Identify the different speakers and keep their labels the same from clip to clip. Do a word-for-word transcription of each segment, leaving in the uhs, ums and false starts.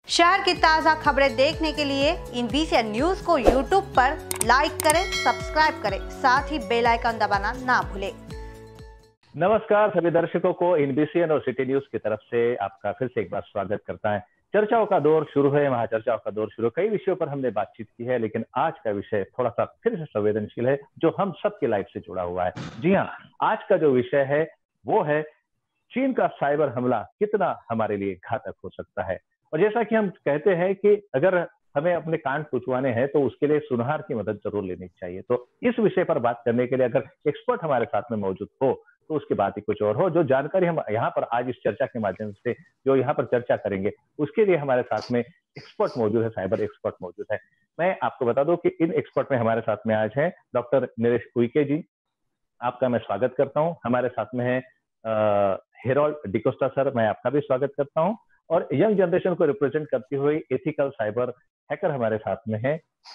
Speaker 1: शहर की ताज़ा खबरें देखने के लिए इन बीसीएन न्यूज को यूट्यूब पर लाइक करें, सब्सक्राइब करें, साथ ही बेल आइकन दबाना ना भूलें।
Speaker 2: नमस्कार सभी दर्शकों को इन बीसीएन और सिटी न्यूज की तरफ से आपका फिर से एक बार स्वागत करता है। चर्चाओं का दौर शुरू है, वहां चर्चाओं का दौर शुरू, कई विषयों पर हमने बातचीत की है, लेकिन आज का विषय थोड़ा सा फिर से संवेदनशील है, जो हम सबकी लाइफ से जुड़ा हुआ है। जी हाँ, आज का जो विषय है वो है चीन का साइबर हमला कितना हमारे लिए घातक हो सकता है। और जैसा कि हम कहते हैं कि अगर हमें अपने कान पुछवाने हैं तो उसके लिए सुनहार की मदद जरूर लेनी चाहिए। तो इस विषय पर बात करने के लिए अगर एक्सपर्ट हमारे साथ में मौजूद हो तो उसकी बात ही कुछ और हो। जो जानकारी हम यहाँ पर आज इस चर्चा के माध्यम से जो यहाँ पर चर्चा करेंगे उसके लिए हमारे साथ में एक्सपर्ट मौजूद है, साइबर एक्सपर्ट मौजूद है। मैं आपको बता दूं कि इन एक्सपर्ट में हमारे साथ में आज है डॉक्टर नीलेश उइके जी, आपका मैं स्वागत करता हूँ। हमारे साथ में है हेरोल्ड डिकोस्टा सर, मैं आपका भी स्वागत करता हूँ। और यंग जनरेशन को रिप्रेजेंट करती हुई एथिकल साइबर हैकर हमारे साथ में है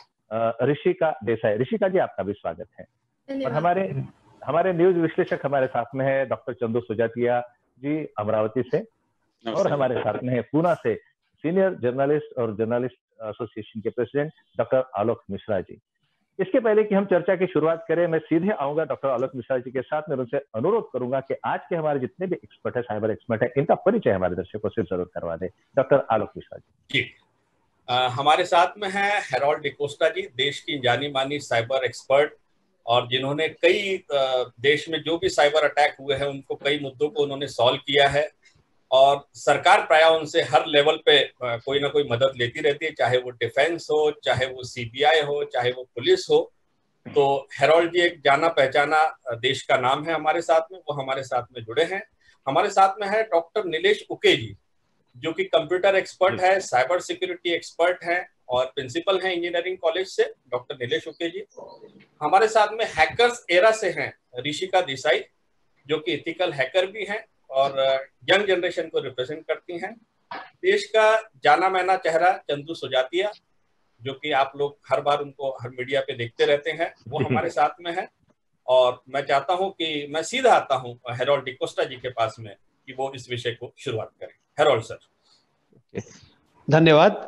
Speaker 2: ऋषिका देसाई। ऋषिका जी, आपका भी स्वागत है। और हमारे हमारे न्यूज विश्लेषक हमारे साथ में है डॉक्टर चंदू सुजातिया जी, अमरावती से। और हमारे साथ में है पूना से सीनियर जर्नलिस्ट और जर्नलिस्ट एसोसिएशन के प्रेसिडेंट डॉक्टर आलोक मिश्रा जी। इसके पहले कि हम चर्चा की शुरुआत करें, मैं सीधे आऊंगा डॉक्टर आलोक मिश्रा जी के साथ में। उनसे अनुरोध करूंगा कि आज के हमारे जितने भी एक्सपर्ट है, साइबर एक्सपर्ट है, इनका परिचय हमारे दर्शकों से जरूर करवा दें। डॉक्टर आलोक मिश्रा जी।
Speaker 3: जी, आ, हमारे साथ में है हेरोल्ड डिकोस्टा जी, देश की जानी मानी साइबर एक्सपर्ट, और जिन्होंने कई देश में जो भी साइबर अटैक हुए हैं उनको कई मुद्दों को उन्होंने सॉल्व किया है। और सरकार प्राय उनसे हर लेवल पे कोई ना कोई मदद लेती रहती है, चाहे वो डिफेंस हो, चाहे वो सीबीआई हो, चाहे वो पुलिस हो। तो हेरोल्ड जी एक जाना पहचाना देश का नाम है हमारे साथ में, वो हमारे साथ में जुड़े हैं। हमारे साथ में है डॉक्टर नीलेश उके जी, जो कि कंप्यूटर एक्सपर्ट है, साइबर सिक्योरिटी एक्सपर्ट है और प्रिंसिपल है इंजीनियरिंग कॉलेज से, डॉक्टर नीलेश उके जी। हमारे साथ में हैकर्स एरा से हैं ऋषिका देसाई, जो कि एथिकल हैकर भी हैं और यंग जनरेशन को रिप्रेजेंट करती हैं। देश का जाना माना चेहरा चंदू सुजातिया, जो कि आप लोग हर बार उनको हर मीडिया पे देखते रहते हैं, वो हमारे साथ में है। और मैं चाहता हूं कि मैं सीधा आता हूं हेरोल्ड डिकोस्टा जी के पास में कि वो इस विषय को शुरुआत करें। Harold sir.
Speaker 4: धन्यवाद।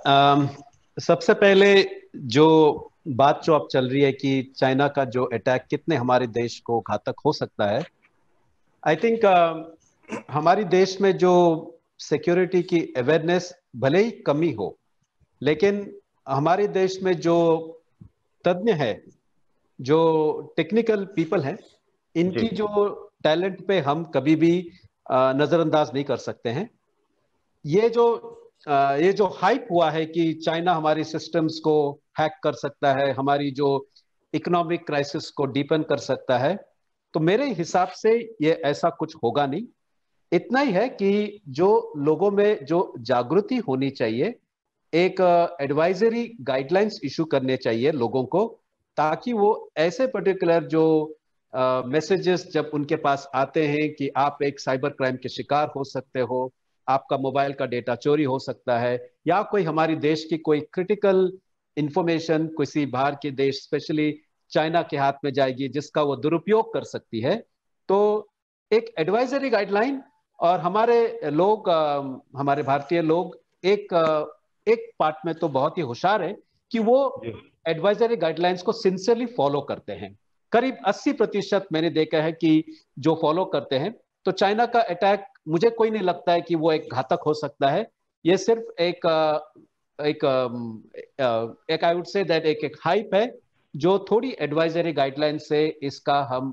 Speaker 4: सबसे पहले जो बात जो अब चल रही है कि चाइना का जो अटैक कितने हमारे देश को घातक हो सकता है, आई थिंक uh, हमारी देश में जो सिक्योरिटी की अवेयरनेस भले ही कमी हो, लेकिन हमारे देश में जो तज्ञ है, जो टेक्निकल पीपल हैं, इनकी जो टैलेंट पे हम कभी भी नजरअंदाज नहीं कर सकते हैं। ये जो ये जो हाइप हुआ है कि चाइना हमारी सिस्टम्स को हैक कर सकता है, हमारी जो इकोनॉमिक क्राइसिस को डीपन कर सकता है, तो मेरे हिसाब से ये ऐसा कुछ होगा नहीं। इतना ही है कि जो लोगों में जो जागृति होनी चाहिए, एक एडवाइजरी गाइडलाइंस इशू करने चाहिए लोगों को, ताकि वो ऐसे पर्टिकुलर जो मैसेजेस uh, जब उनके पास आते हैं कि आप एक साइबर क्राइम के शिकार हो सकते हो, आपका मोबाइल का डेटा चोरी हो सकता है, या कोई हमारी देश की कोई क्रिटिकल इंफॉर्मेशन किसी बाहर के देश, स्पेशली चाइना के हाथ में जाएगी, जिसका वो दुरुपयोग कर सकती है। तो एक एडवाइजरी गाइडलाइन, और हमारे लोग, हमारे भारतीय लोग एक एक पार्ट में तो बहुत ही होशियार है कि वो एडवाइजरी गाइडलाइंस को सिंसियरली फॉलो करते हैं। करीब अस्सी प्रतिशत मैंने देखा है कि जो फॉलो करते हैं। तो चाइना का अटैक मुझे कोई नहीं लगता है कि वो एक घातक हो सकता है। ये सिर्फ एक एक एक आई वुड से दैट एक एक हाइप है, जो थोड़ी एडवाइजरी गाइडलाइन से इसका हम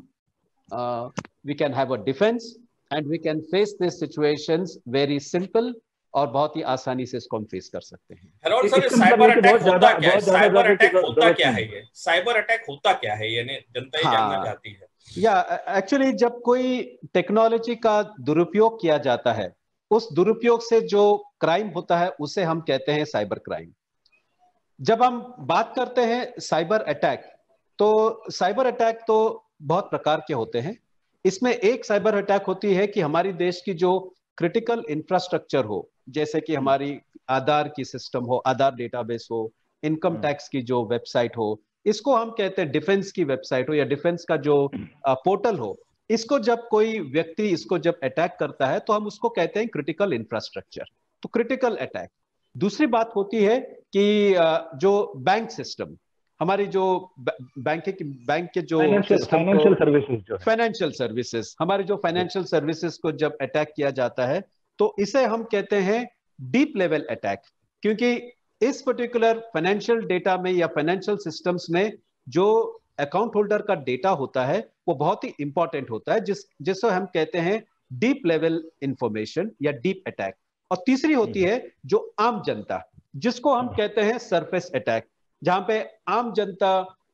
Speaker 4: we can have a defence and we can face this situations very simple, और बहुत ही आसानी से इसको हम फेस कर सकते हैं।
Speaker 3: हेरोल्ड सर, साइबर अटैक होता क्या है? साइबर अटैक होता क्या है? ये साइबर अटैक होता क्या है? ये जनता ही जानना चाहती है।
Speaker 4: या एक्चुअली जब कोई टेक्नोलॉजी का दुरुपयोग किया जाता है, उस दुरुपयोग से जो क्राइम होता है उसे हम कहते हैं साइबर क्राइम। जब हम बात करते हैं साइबर अटैक, तो साइबर अटैक तो बहुत प्रकार के होते हैं। इसमें एक साइबर अटैक होती है कि हमारी देश की जो क्रिटिकल इंफ्रास्ट्रक्चर हो, जैसे कि हमारी आधार की सिस्टम हो, आधार डेटाबेस हो, इनकम टैक्स की जो वेबसाइट हो, इसको हम कहते हैं डिफेंस की वेबसाइट हो या डिफेंस का जो पोर्टल हो, इसको जब कोई व्यक्ति इसको जब अटैक करता है तो हम उसको कहते हैं क्रिटिकल इंफ्रास्ट्रक्चर। तो क्रिटिकल अटैक, दूसरी बात होती है कि जो बैंक सिस्टम, हमारी जो बैंक के बैंक के जो
Speaker 2: फाइनेंशियल सर्विसेज जो
Speaker 4: फाइनेंशियल सर्विसेज हमारी जो फाइनेंशियल सर्विसेज को जब अटैक किया जाता है तो इसे हम कहते हैं डीप लेवल अटैक, क्योंकि इस पर्टिकुलर फाइनेंशियल डेटा में या फाइनेंशियल सिस्टम्स में जो अकाउंट होल्डर का डेटा होता है वो बहुत ही इंपॉर्टेंट होता है, जिस जिसे हम कहते हैं डीप लेवल इंफॉर्मेशन या डीप अटैक। और तीसरी होती है जो आम जनता, जिसको हम कहते हैं सरफेस अटैक, जहां पे आम जनता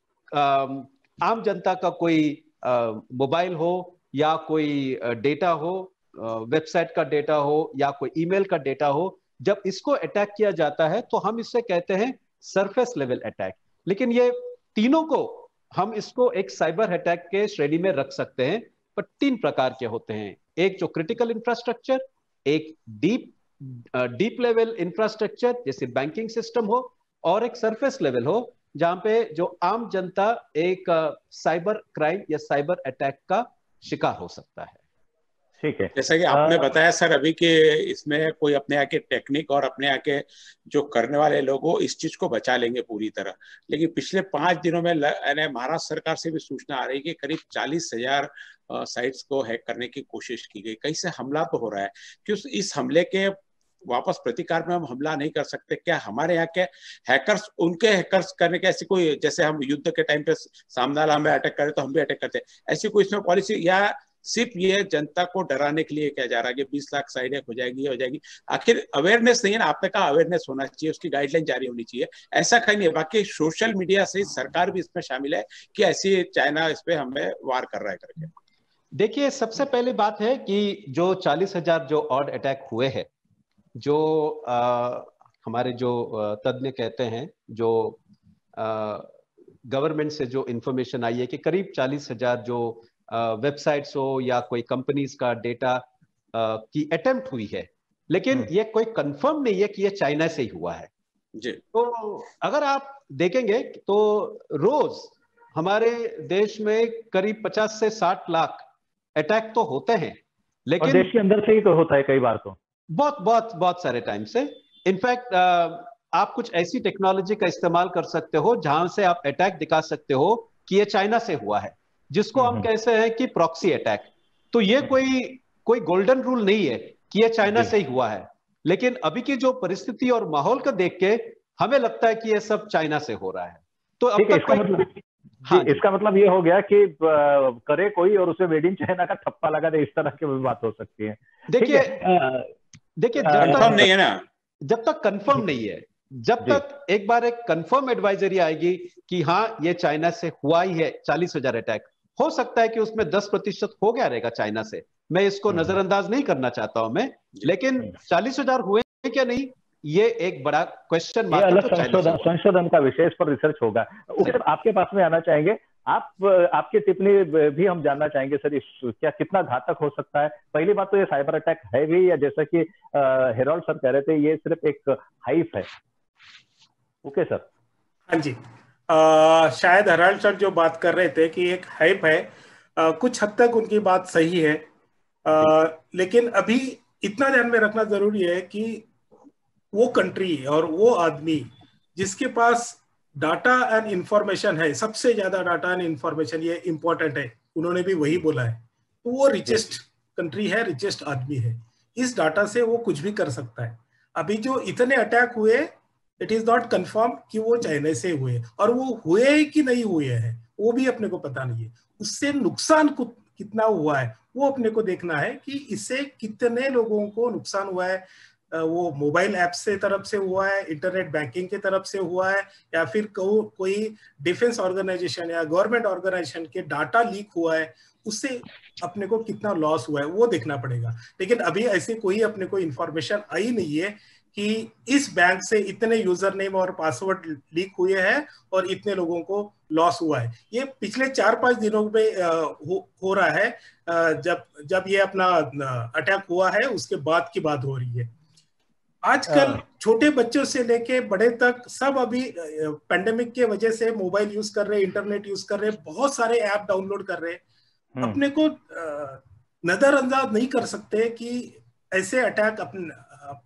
Speaker 4: आम जनता का कोई मोबाइल हो या कोई डेटा हो, वेबसाइट का डेटा हो या कोई ईमेल का डेटा हो, जब इसको अटैक किया जाता है तो हम इससे कहते हैं सरफेस लेवल अटैक। लेकिन ये तीनों को हम इसको एक साइबर अटैक के श्रेणी में रख सकते हैं, पर तीन प्रकार के होते हैं। एक जो क्रिटिकल इंफ्रास्ट्रक्चर, एक डीप डीप लेवल इंफ्रास्ट्रक्चर जैसे बैंकिंग सिस्टम हो, और एक सरफेस लेवल हो जहां पे जो आम जनता एक साइबर क्राइम या साइबर अटैक का शिकार हो सकता है।
Speaker 5: ठीक है, जैसा कि आपने आ, बताया सर अभी कि इसमें कोई अपने यहाँ के टेक्निक और अपने यहाँ के जो करने वाले लोग हो इस चीज को बचा लेंगे पूरी तरह, लेकिन पिछले पांच दिनों में महाराष्ट्र सरकार से भी सूचना आ रही है कि करीब चालीस हजार साइट्स को हैक करने की कोशिश की गई। कहीं से हमला तो हो रहा है कि उस इस हमले के वापस प्रतिकार में हम हमला नहीं कर सकते? क्या हमारे यहाँ के हैकर्स उनके हैकर्स करने के ऐसी कोई, जैसे हम युद्ध के टाइम पे सामने वाला हमें अटैक करे तो हम भी अटैक करते हैं, ऐसी कोई इसमें पॉलिसी, या सिर्फ ये जनता को डराने के लिए क्या जा रहा है कि बीस लाख साइड हैक हो जाएगी हो जाएगी? आखिर अवेयरनेस नहीं है ना, आपने कहा अवेयरनेस होना चाहिए, उसकी गाइडलाइन जारी होनी चाहिए, ऐसा कहीं नहीं है। बाकी सोशल मीडिया से सरकार भी इसमें शामिल है कि ऐसी चाइना इस पे हमें वार कर रहा है करके।
Speaker 4: देखिए, सबसे पहली बात है कि जो चालीस हजार जो ऑड अटैक हुए हैं, जो आ, हमारे जो तज्ञ कहते हैं, जो गवर्नमेंट से जो इंफॉर्मेशन आई है कि करीब चालीस हजार जो वेबसाइट्स हो या कोई कंपनीज का डेटा की अटेम्प्ट हुई है, लेकिन ये कोई कंफर्म नहीं है कि ये चाइना से ही हुआ है
Speaker 5: जी।
Speaker 4: तो अगर आप देखेंगे तो रोज हमारे देश में करीब पचास से साठ लाख अटैक तो होते हैं, लेकिन
Speaker 2: देश के अंदर से ही तो होता है कई बार, तो
Speaker 4: बहुत बहुत बहुत सारे टाइम से। इनफैक्ट आप कुछ ऐसी टेक्नोलॉजी का इस्तेमाल कर सकते हो जहां से आप अटैक दिखा सकते हो कि ये चाइना से हुआ है, जिसको हम कहते हैं कि प्रॉक्सी अटैक। तो ये कोई कोई गोल्डन रूल नहीं है कि ये चाइना से ही हुआ है, लेकिन अभी की जो परिस्थिति और माहौल को देख के हमें लगता है कि ये सब चाइना से हो रहा है। तो अब तक
Speaker 2: इसका मतलब हाँ, इसका मतलब ये हो गया कि करे कोई और उसे मेड इन चाइना का ठप्पा लगा दे, इस तरह की भी बात हो सकती है।
Speaker 4: देखिए देखिए जब तक
Speaker 5: नहीं है ना,
Speaker 4: जब तक कंफर्म नहीं है, जब तक एक बार एक कंफर्म एडवाइजरी आएगी कि हाँ ये चाइना से हुआ ही है, चालीस हजार अटैक, हो सकता है कि उसमें दस प्रतिशत हो गया रहेगा चाइना से, मैं इसको नजरअंदाज नहीं करना चाहता हूं मैं, लेकिन चालीस हजार हुए क्या नहीं, ये एक बड़ा क्वेश्चन मार्क है।
Speaker 2: अलग संशोधन संशोधन का विषय, इस पर रिसर्च होगा। उसके आपके पास में आना चाहेंगे, आप आपकी टिप्पणी भी हम जानना चाहेंगे सर, इस क्या कितना घातक हो सकता है? पहली बात तो ये साइबर अटैक है भी, या जैसा कि हेरोल्ड सर कह रहे थे ये सिर्फ एक हाइप है? Okay sir.
Speaker 6: हाँ जी, आ, शायद हेरोल्ड सर जो बात कर रहे थे कि एक हाइप है, आ, कुछ हद तक उनकी बात सही है, आ, लेकिन अभी इतना ध्यान में रखना जरूरी है कि वो कंट्री और वो आदमी जिसके पास डाटा एंड इंफॉर्मेशन है, सबसे ज्यादा डाटा एंड इंफॉर्मेशन, ये इंपॉर्टेंट है, उन्होंने भी वही बोला है, तो वो रिचेस्ट कंट्री है, रिचेस्ट आदमी है, इस डाटा से वो कुछ भी कर सकता है। अभी जो इतने अटैक हुए, इट इज नॉट कंफर्म कि वो चाइना से हुए, और वो हुए कि नहीं हुए हैं वो भी अपने को पता नहीं है। उससे नुकसान कितना हुआ है वो अपने को देखना है कि इससे कितने लोगों को नुकसान हुआ है, वो मोबाइल ऐप से तरफ से हुआ है, इंटरनेट बैंकिंग की तरफ से हुआ है, या फिर को, कोई डिफेंस ऑर्गेनाइजेशन या गवर्नमेंट ऑर्गेनाइजेशन के डाटा लीक हुआ है, उससे अपने को कितना लॉस हुआ है वो देखना पड़ेगा। लेकिन अभी ऐसी कोई अपने को इंफॉर्मेशन आई नहीं है कि इस बैंक से इतने यूजर नेम और पासवर्ड लीक हुए हैं और इतने लोगों को लॉस हुआ है। ये पिछले चार पांच दिनों में हो, हो रहा है, जब जब ये अपना अटैक हुआ है उसके बाद की बात हो रही है। आजकल छोटे बच्चों से लेके बड़े तक सब अभी पेंडेमिक के वजह से मोबाइल यूज कर रहे हैं, इंटरनेट यूज कर रहे हैं, बहुत सारे ऐप डाउनलोड कर रहे हैं। अपने को नजरअंदाज नहीं कर सकते कि ऐसे अटैक अपने अप,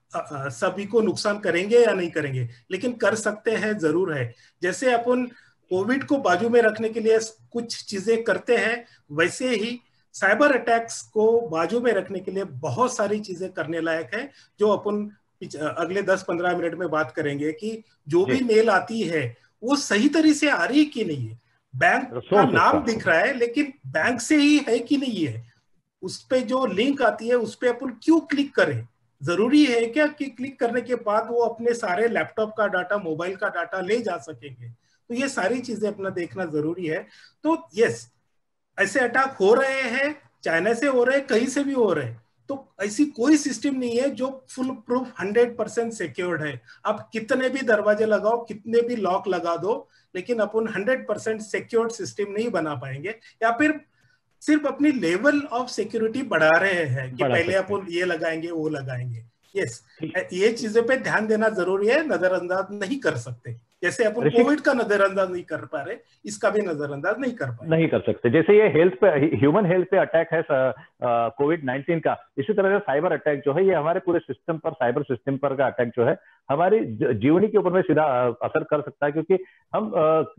Speaker 6: सभी को नुकसान करेंगे या नहीं करेंगे, लेकिन कर सकते हैं जरूर है। जैसे अपन कोविड को बाजू में रखने के लिए कुछ चीजें करते हैं, वैसे ही साइबर अटैक्स को बाजू में रखने के लिए बहुत सारी चीजें करने लायक है, जो अपन अगले दस पंद्रह मिनट में बात करेंगे कि जो भी मेल आती है वो सही तरीके से आ रही है कि नहीं है। बैंक का नाम दिख रहा है लेकिन बैंक से ही है कि नहीं है, उस पे जो लिंक आती है उस पे अपन क्यों क्लिक करें, जरूरी है क्या कि क्लिक करने के बाद वो अपने सारे लैपटॉप का डाटा, मोबाइल का डाटा ले जा सकेंगे। तो ये सारी चीजें अपना देखना जरूरी है। तो यस, ऐसे अटैक हो रहे हैं, चाइना से हो रहे हैं, कहीं से भी हो रहे हैं, तो ऐसी कोई सिस्टम नहीं है जो full proof hundred percent secured है। आप कितने भी दरवाजे लगाओ, कितने भी लॉक लगा दो, लेकिन अपन हंड्रेड परसेंट सिक्योर्ड सिस्टम नहीं बना पाएंगे, या फिर सिर्फ अपनी लेवल ऑफ सिक्योरिटी बढ़ा रहे हैं कि पहले अपन ये लगाएंगे वो लगाएंगे। यस, ये चीजों पे ध्यान देना जरूरी है, नजरअंदाज नहीं कर सकते। जैसे अपन कोविड का नजरअंदाज नहीं कर पा रहे, इसका भी नजरअंदाज नहीं कर पाए,
Speaker 2: नहीं कर सकते। जैसे ये हेल्थ पे, ह्यूमन हेल्थ पे अटैक है कोविड नाइनटीन का, इसी तरह से साइबर अटैक जो है ये हमारे पूरे सिस्टम पर, साइबर सिस्टम पर का अटैक जो है हमारी जीवनी के ऊपर में सीधा असर कर सकता है, क्योंकि हम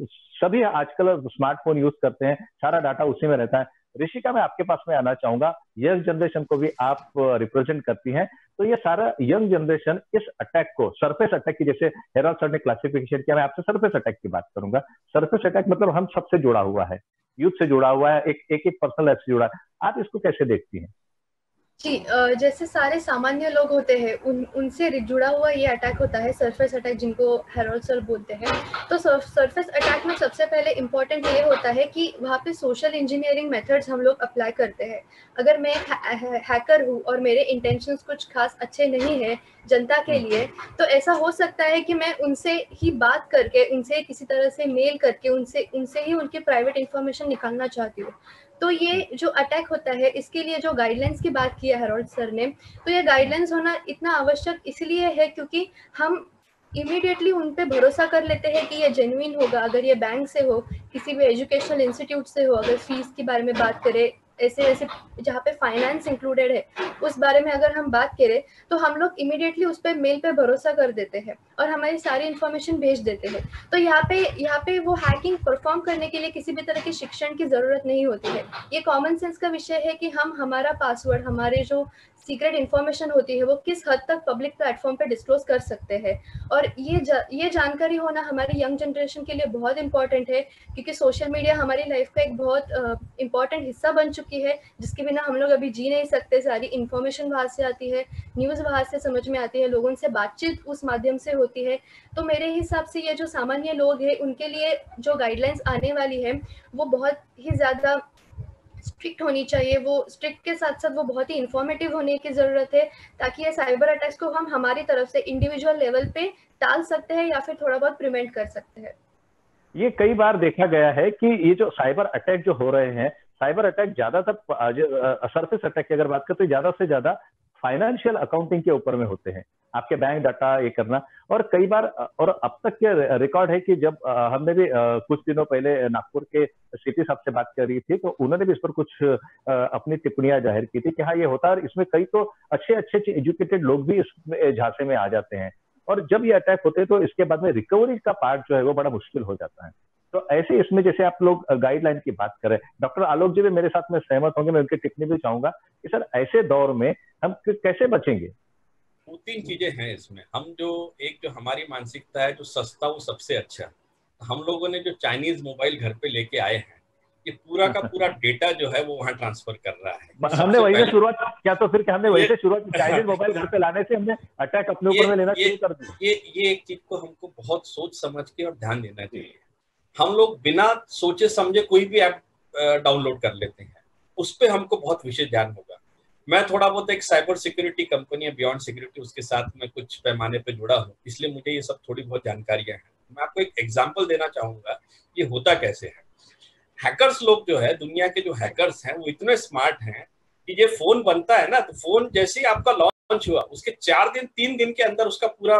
Speaker 2: सभी आजकल स्मार्टफोन यूज करते हैं, सारा डाटा उसी में रहता है। ऋषिका, मैं आपके पास में आना चाहूंगा, यंग जनरेशन को भी आप रिप्रेजेंट करती हैं, तो ये सारा यंग जनरेशन इस अटैक को, सरफेस अटैक की, जैसे हेराल्ड सर ने क्लासिफिकेशन किया, मैं आपसे सरफेस अटैक की बात करूंगा। सरफेस अटैक मतलब हम सबसे जुड़ा हुआ है, यूथ से जुड़ा हुआ है, एक एक, एक पर्सनल लाइफ से जुड़ा है, आप इसको कैसे देखती हैं?
Speaker 7: जी, जैसे सारे सामान्य लोग होते हैं उन उनसे जुड़ा हुआ ये अटैक होता है, सरफेस अटैक, जिनको हेराल्ड सर बोलते हैं। तो सरफेस अटैक में सबसे पहले इम्पोर्टेंट ये होता है कि वहाँ पे सोशल इंजीनियरिंग मेथड्स हम लोग अप्लाई करते हैं। अगर मैं हैकर हूँ और मेरे इंटेंशंस कुछ खास अच्छे नहीं है जनता के लिए, तो ऐसा हो सकता है कि मैं उनसे ही बात करके, उनसे किसी तरह से मेल करके उनसे उनसे ही उनकी प्राइवेट इंफॉर्मेशन निकालना चाहती हूँ। तो ये जो अटैक होता है, इसके लिए जो गाइडलाइंस की बात की है हेराल्ड सर ने, तो ये गाइडलाइंस होना इतना आवश्यक इसलिए है क्योंकि हम इमीडिएटली उन पे भरोसा कर लेते हैं कि ये जेन्युइन होगा। अगर ये बैंक से हो, किसी भी एजुकेशनल इंस्टीट्यूट से हो, अगर फीस की बारे में बात करें, ऐसे ऐसे जहाँ पे फाइनेंस इंक्लूडेड है उस बारे में अगर हम बात करें, तो हम लोग इमीडिएटली उस पर मेल पे भरोसा कर देते हैं और हमारी सारी इन्फॉर्मेशन भेज देते हैं। तो यहाँ पे यहाँ पे वो हैकिंग परफॉर्म करने के लिए किसी भी तरह के शिक्षण की जरूरत नहीं होती है। ये कॉमन सेंस का विषय है कि हम हमारा पासवर्ड, हमारे जो सीक्रेट इन्फॉर्मेशन होती है वो किस हद तक पब्लिक प्लेटफॉर्म पे डिस्क्लोज कर सकते हैं। और ये जा, ये जानकारी होना हमारी यंग जनरेशन के लिए बहुत इंपॉर्टेंट है, क्योंकि सोशल मीडिया हमारी लाइफ का एक बहुत इंपॉर्टेंट हिस्सा बन चुकी है, जिसके बिना हम लोग अभी जी नहीं सकते। सारी इन्फॉर्मेशन वहाँ से आती है, न्यूज़ वहाँ से समझ में आती है, लोगों से बातचीत उस माध्यम से होती है। तो मेरे हिसाब से ये जो सामान्य लोग हैं उनके लिए जो गाइडलाइंस आने वाली है वो बहुत ही ज़्यादा स्ट्रिक्ट होनी चाहिए। वो स्ट्रिक्ट के साथ साथ वो बहुत ही इंफॉर्मेटिव होने की जरूरत है, ताकि ये साइबर अटैक्स को हम हमारी तरफ से इंडिविजुअल लेवल पे टाल सकते हैं या फिर थोड़ा बहुत प्रिवेंट कर सकते हैं।
Speaker 2: ये कई बार देखा गया है कि ये जो साइबर अटैक जो हो रहे हैं, साइबर अटैक ज्यादातर, सरफेस अटैक की अगर बात करें तो ज्यादा से ज्यादा फाइनेंशियल अकाउंटिंग के ऊपर में होते हैं, आपके बैंक डाटा ये करना। और कई बार, और अब तक के रिकॉर्ड है कि जब हमने भी कुछ दिनों पहले नागपुर के सिटी साहब से बात करी थी, तो उन्होंने भी इस पर कुछ अपनी टिप्पणियां जाहिर की थी कि हाँ ये होता है, और इसमें कई तो अच्छे अच्छे एजुकेटेड लोग भी इसमें झांसे में आ जाते हैं। और जब ये अटैक होते हैं तो इसके बाद में रिकवरी का पार्ट जो है वो बड़ा मुश्किल हो जाता है। तो ऐसे इसमें जैसे आप लोग गाइडलाइन की बात करें, डॉक्टर आलोक जी भी मेरे साथ में सहमत होंगे, मैं उनकी टिप्पणी भी चाहूंगा कि सर ऐसे दौर में हम कैसे बचेंगे?
Speaker 3: दो तीन चीजें हैं इसमें। हम जो एक जो हमारी मानसिकता है, जो सस्ता वो सबसे अच्छा, हम लोगों ने जो चाइनीज मोबाइल घर पे लेके आए हैं, ये पूरा का पूरा डेटा जो है वो वहाँ ट्रांसफर कर रहा है।
Speaker 2: हमने वही से शुरुआत क्या तो फिर क्या हमने वही से शुरुआत की, चाइनीज मोबाइल घर पे लाने से हमने अटैक अपने ऊपर में लेना शुरू कर दिया।
Speaker 3: ये ये एक चीज को हमको बहुत सोच समझ के और ध्यान देना चाहिए। हम लोग बिना सोचे समझे कोई भी ऐप डाउनलोड कर लेते हैं, उस पर हमको बहुत विशेष ध्यान होगा। मैं थोड़ा बहुत एक साइबर सिक्योरिटी कंपनी है बियॉन्ड सिक्योरिटी, उसके साथ मैं कुछ पैमाने पे जुड़ा हूँ, इसलिए मुझे ये सब थोड़ी बहुत जानकारियां हैं। मैं आपको एक एग्जांपल देना चाहूंगा ये होता कैसे है। हैकर्स लोग जो है, दुनिया के जो हैकर्स हैं वो इतने स्मार्ट हैं कि ये फोन बनता है ना, तो फोन जैसे ही आपका लॉन्च हुआ उसके चार दिन तीन दिन के अंदर उसका पूरा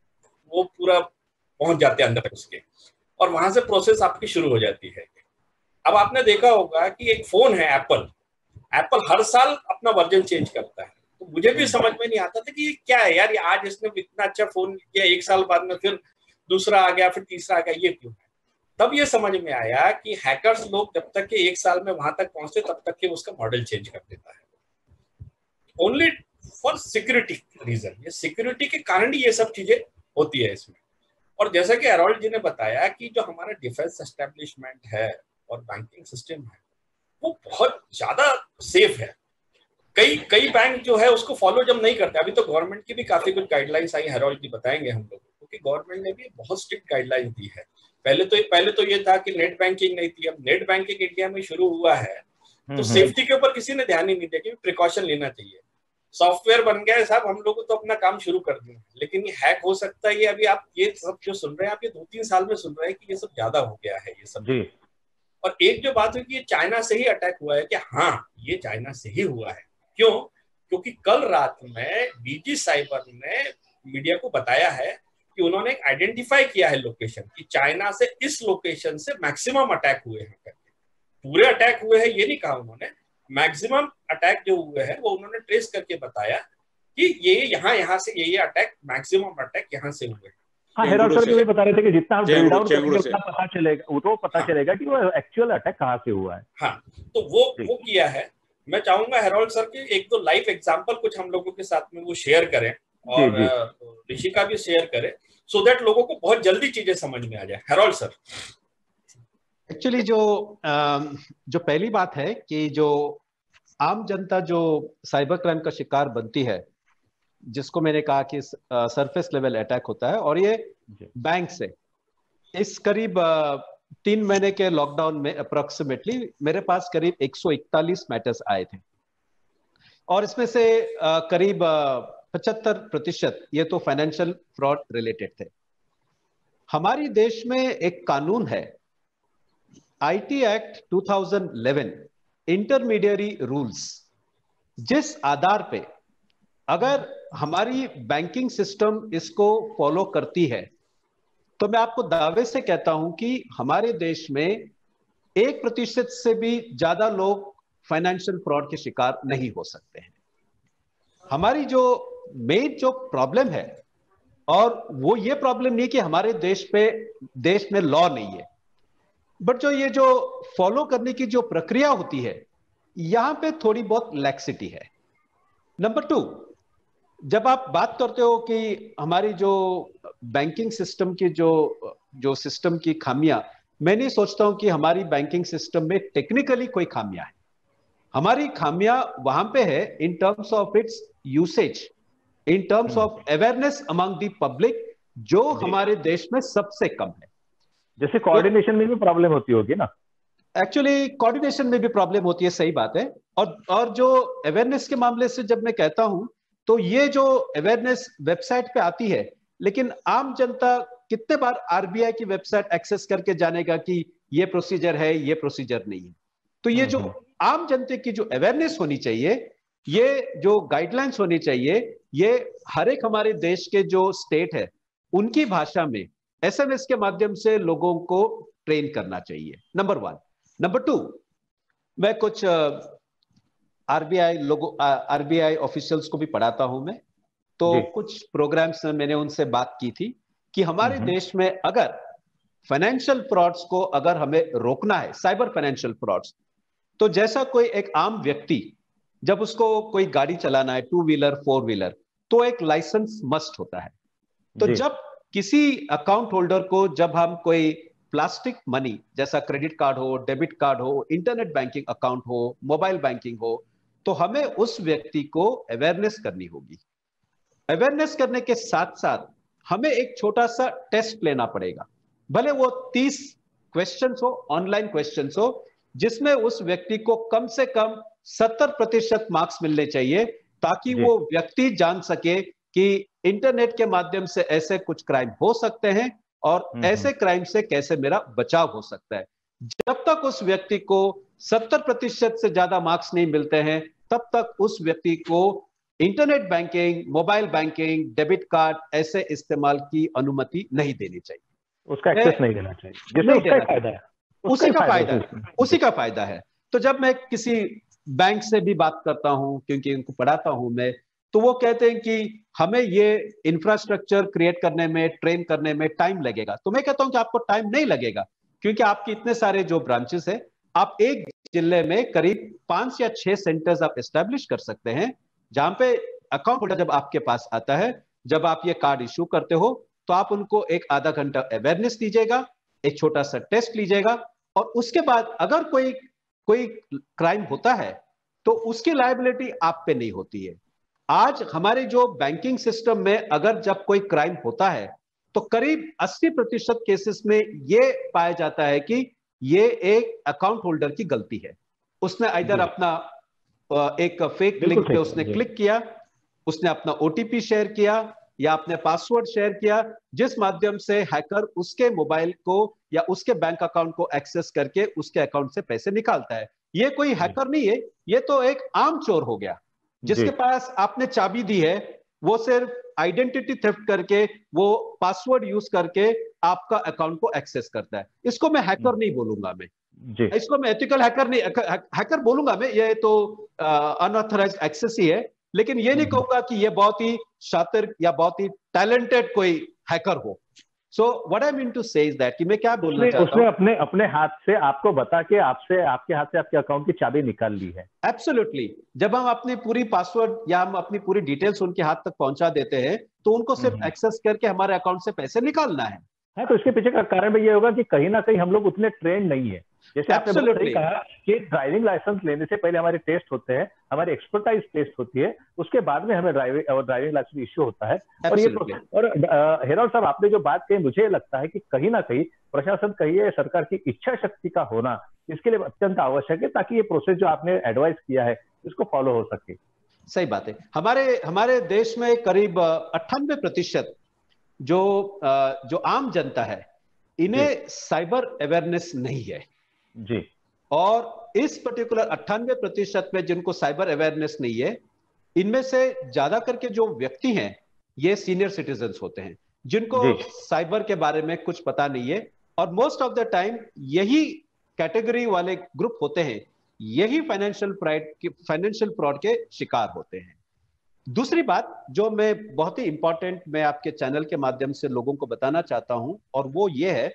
Speaker 3: वो पूरा पहुंच जाते हैं अंदर उसके, और वहां से प्रोसेस आपकी शुरू हो जाती है। अब आपने देखा होगा कि एक फोन है एप्पल, एप्पल हर साल अपना वर्जन चेंज करता है, तो मुझे भी समझ में नहीं आता था कि ये क्या है यार, ये आज इसने इतना अच्छा फोन किया, एक साल बाद में फिर दूसरा आ गया, फिर तीसरा आ गया, ये क्यों है? तब ये समझ में आया कि हैकर्स लोग जब तक के एक साल में वहां तक पहुंचते तब तक के उसका मॉडल चेंज कर देता है, ओनली फॉर सिक्योरिटी रीजन। ये सिक्योरिटी के कारण ही ये सब चीजें होती है इसमें। और जैसा कि हेरोल्ड जी ने बताया कि जो हमारा डिफेंस एस्टेब्लिशमेंट है और बैंकिंग सिस्टम है वो बहुत ज्यादा सेफ है। कई कई बैंक जो है उसको फॉलो जब नहीं करते, अभी तो गवर्नमेंट की भी काफी कुछ गाइडलाइंस आई, हेरोल्ड जी बताएंगे हम लोग, क्योंकि गवर्नमेंट ने भी बहुत स्ट्रिक्ट गाइडलाइंस दी है। पहले तो पहले तो ये था कि नेट बैंकिंग नहीं थी, अब नेट बैंकिंग इंडिया में शुरू हुआ है तो सेफ्टी के ऊपर किसी ने ध्यान ही नहीं दिया कि प्रिकॉशन लेना चाहिए। सॉफ्टवेयर बन गया है साहब, हम लोग तो अपना काम शुरू कर दिया, लेकिन ये हैक हो सकता है। ये अभी आप ये सब जो सुन रहे हैं, आप ये दो तीन साल में सुन रहे हैं कि ये सब ज्यादा हो गया है ये सब जी। और एक जो बात हुई कि ये चाइना से ही अटैक हुआ है, कि हाँ ये चाइना से ही हुआ है। क्यों? क्योंकि कल रात में बीजी साइबर ने मीडिया को बताया है कि उन्होंने एक आइडेंटिफाई किया है लोकेशन, कि चाइना से इस लोकेशन से मैक्सिमम अटैक हुए हैं करके। पूरे अटैक हुए हैं ये नहीं कहा उन्होंने, मैक्सिमम अटैक जो हुए हैं वो उन्होंने ट्रेस करके बताया कि ये यहाँ यहाँ से ये ये अटैक, मैक्सिमम अटैक यहाँ से हुए हैं।
Speaker 2: हाँ, हेरोल्ड सर भी बता रहे थे कि जितना हम ड्रिल डाउन करेंगे उतना पता चलेगा, वो तो पता चलेगा कि वो एक्चुअल अटैक कहाँ से हुआ है।
Speaker 3: हाँ, तो वो वो किया है। मैं चाहूंगा हेरोल्ड सर के एक दो लाइव एग्जांपल कुछ हम लोगों के साथ में वो शेयर करें और ऋषिका भी शेयर करें, सो दैट लोगों को बहुत जल्दी चीजें समझ में आ जाए। हेरोल्ड सर,
Speaker 4: एक्चुअली जो जो पहली बात है कि जो आम जनता जो साइबर क्राइम का शिकार बनती है, जिसको मैंने कहा कि सरफेस लेवल अटैक होता है, और ये बैंक से इस करीब तीन महीने के लॉकडाउन में अप्रोक्सीमेटली मेरे पास करीब एक सौ इकतालीस मैटर्स आए थे, और इसमें से करीब पचहत्तर प्रतिशत ये तो फाइनेंशियल फ्रॉड रिलेटेड थे। हमारी देश में एक कानून है, आईटी एक्ट दो हज़ार ग्यारह, इंटरमीडियरी रूल्स, जिस आधार पे अगर हमारी बैंकिंग सिस्टम इसको फॉलो करती है तो मैं आपको दावे से कहता हूं कि हमारे देश में एक प्रतिशत से भी ज्यादा लोग फाइनेंशियल फ्रॉड के शिकार नहीं हो सकते हैं। हमारी जो मेन जो प्रॉब्लम है, और वो ये प्रॉब्लम नहीं कि हमारे देश पे देश में लॉ नहीं है, बट जो ये जो फॉलो करने की जो प्रक्रिया होती है, यहां पे थोड़ी बहुत लैक्सिटी है। नंबर टू, जब आप बात करते हो कि हमारी जो बैंकिंग सिस्टम की जो जो सिस्टम की खामियां, मैं नहीं सोचता हूं कि हमारी बैंकिंग सिस्टम में टेक्निकली कोई खामियां है। हमारी खामियां वहां पे है in terms of its usage, in terms of awareness among the public, जो हमारे देश में सबसे कम है।
Speaker 2: जैसे कोऑर्डिनेशन में भी प्रॉब्लम होती होगी ना?
Speaker 4: एक्चुअली कोऑर्डिनेशन में भी प्रॉब्लम होती है, सही बात है। और और जो अवेयरनेस के मामले से जब मैं कहता हूं, तो ये जो अवेयरनेस वेबसाइट पे आती है, लेकिन आम जनता कितने बार आरबीआई की वेबसाइट एक्सेस करके जानेगा कि ये प्रोसीजर है, ये प्रोसीजर नहीं है। तो ये जो आम जनता की जो अवेयरनेस होनी चाहिए, ये जो गाइडलाइंस होनी चाहिए, ये हर एक हमारे देश के जो स्टेट है उनकी भाषा में एसएमएस के माध्यम से लोगों को ट्रेन करना चाहिए, नंबर वन। नंबर टू, मैं कुछ आरबीआई लोगों आरबीआई ऑफिशियल्स को भी पढ़ाता हूं मैं, तो कुछ प्रोग्राम्स में मैंने उनसे बात की थी कि हमारे देश में अगर फाइनेंशियल फ्रॉड्स को अगर हमें रोकना है, साइबर फाइनेंशियल फ्रॉड्स, तो जैसा कोई एक आम व्यक्ति जब उसको कोई गाड़ी चलाना है, टू व्हीलर फोर व्हीलर, तो एक लाइसेंस मस्ट होता है। तो जब किसी अकाउंट होल्डर को जब हम कोई प्लास्टिक मनी जैसा क्रेडिट कार्ड हो, डेबिट कार्ड हो, इंटरनेट बैंकिंग अकाउंट हो, मोबाइल बैंकिंग हो, तो हमें उस व्यक्ति को अवेयरनेस करनी होगी। अवेयरनेस करने के साथ साथ हमें एक छोटा सा टेस्ट लेना पड़ेगा, भले वो तीस क्वेश्चंस हो, ऑनलाइन क्वेश्चंस हो, जिसमें उस व्यक्ति को कम से कम सत्तर प्रतिशत मार्क्स मिलने चाहिए, ताकि वो व्यक्ति जान सके कि इंटरनेट के माध्यम से ऐसे कुछ क्राइम हो सकते हैं और ऐसे क्राइम से कैसे मेरा बचाव हो सकता है। जब तक उस व्यक्ति को सत्तर प्रतिशत से ज्यादा मार्क्स नहीं मिलते हैं, तब तक उस व्यक्ति को internet banking, mobile banking, debit card ऐसे इस्तेमाल की अनुमति नहीं देनी चाहिए,
Speaker 2: उसका एक्सेस नहीं देना चाहिए, जिससे उसका फायदा है,
Speaker 4: उसी का फायदा है, उसी का फायदा है। तो जब मैं किसी बैंक से भी बात करता हूं, क्योंकि उनको पढ़ाता हूं मैं, तो वो कहते हैं कि हमें ये इंफ्रास्ट्रक्चर क्रिएट करने में, ट्रेन करने में टाइम लगेगा। तो मैं कहता हूं कि आपको टाइम नहीं लगेगा, क्योंकि आपके इतने सारे जो ब्रांचेस है, आप एक जिले में करीब पांच या छह सेंटर्स आप एस्टेब्लिश कर सकते हैं, जहां पे अकाउंट होल्डर जब आपके पास आता है, जब आप ये कार्ड इशू करते हो, तो आप उनको एक आधा घंटा अवेयरनेस दीजिएगा, एक छोटा सा टेस्ट लीजिएगा, और उसके बाद अगर कोई कोई क्राइम होता है तो उसकी लायबिलिटी आप पे नहीं होती है। आज हमारे जो बैंकिंग सिस्टम में अगर जब कोई क्राइम होता है तो करीब अस्सी प्रतिशत केसेस में ये पाया जाता है कि ये एक अकाउंट होल्डर की गलती है। उसने इधर अपना एक फेक लिंक पे उसने क्लिक किया, उसने अपना ओटीपी शेयर किया या अपने पासवर्ड शेयर किया, जिस माध्यम से हैकर उसके मोबाइल को या उसके बैंक अकाउंट को एक्सेस करके उसके अकाउंट से पैसे निकालता है। ये कोई हैकर नहीं है, ये तो एक आम चोर हो गया, जिसके पास आपने चाबी दी है, वो सिर्फ आइडेंटिटी थेफ्ट करके, वो पासवर्ड यूज करके आपका अकाउंट को एक्सेस करता है। इसको मैं हैकर नहीं बोलूंगा, मैं जी। इसको मैं एथिकल हैकर नहीं, हैकर बोलूंगा मैं, ये तो अनऑथराइज्ड एक्सेस ही है, लेकिन ये नहीं कहूंगा कि ये बहुत ही शातिर या बहुत ही टैलेंटेड कोई हैकर हो। So what I mean to say is that कि मैं क्या बोलना चाहता हूं,
Speaker 2: उसने अपने अपने हाथ से आपको बता के आपसे आपके हाथ से आपके अकाउंट की चाबी निकाल ली है।
Speaker 4: एब्सोल्युटली। जब हम अपनी पूरी पासवर्ड या हम अपनी पूरी डिटेल्स उनके हाथ तक पहुंचा देते हैं, तो उनको सिर्फ एक्सेस करके हमारे अकाउंट से पैसे निकालना है।
Speaker 2: हाँ, तो इसके पीछे का कारण भी ये होगा कि कहीं ना कहीं हम लोग उतने ट्रेंड नहीं है। जैसे आपने बहुत सही कहा कि ड्राइविंग लाइसेंस लेने से पहले हमारे टेस्ट होते हैं, हमारी एक्सपर्टाइज टेस्ट होती है, उसके बाद में हमें ड्राइविंग और ड्राइविंग लाइसेंस इश्यू होता है। और ये और हेरोल्ड साहब, आपने जो बात कही, मुझे लगता है कि कहीं ना कहीं प्रशासन, कहिए सरकार की इच्छा शक्ति का होना इसके लिए अत्यंत आवश्यक है, ताकि ये प्रोसेस जो आपने एडवाइस किया है इसको फॉलो हो सके।
Speaker 4: सही बात है। हमारे हमारे देश में करीब अट्ठानवे प्रतिशत जो जो आम जनता है, इन्हें साइबर अवेयरनेस नहीं है
Speaker 2: जी।
Speaker 4: और इस पर्टिकुलर अट्ठानवे प्रतिशत में जिनको साइबर अवेयरनेस नहीं है, इनमें से ज्यादा करके जो व्यक्ति हैं, ये सीनियर सिटीजन्स होते हैं, जिनको साइबर के बारे में कुछ पता नहीं है। और मोस्ट ऑफ द टाइम यही कैटेगरी वाले ग्रुप होते हैं, यही फाइनेंशियल फ्रॉड फाइनेंशियल फ्रॉड के शिकार होते हैं। दूसरी बात जो मैं बहुत ही इंपॉर्टेंट मैं आपके चैनल के माध्यम से लोगों को बताना चाहता हूं, और वो ये है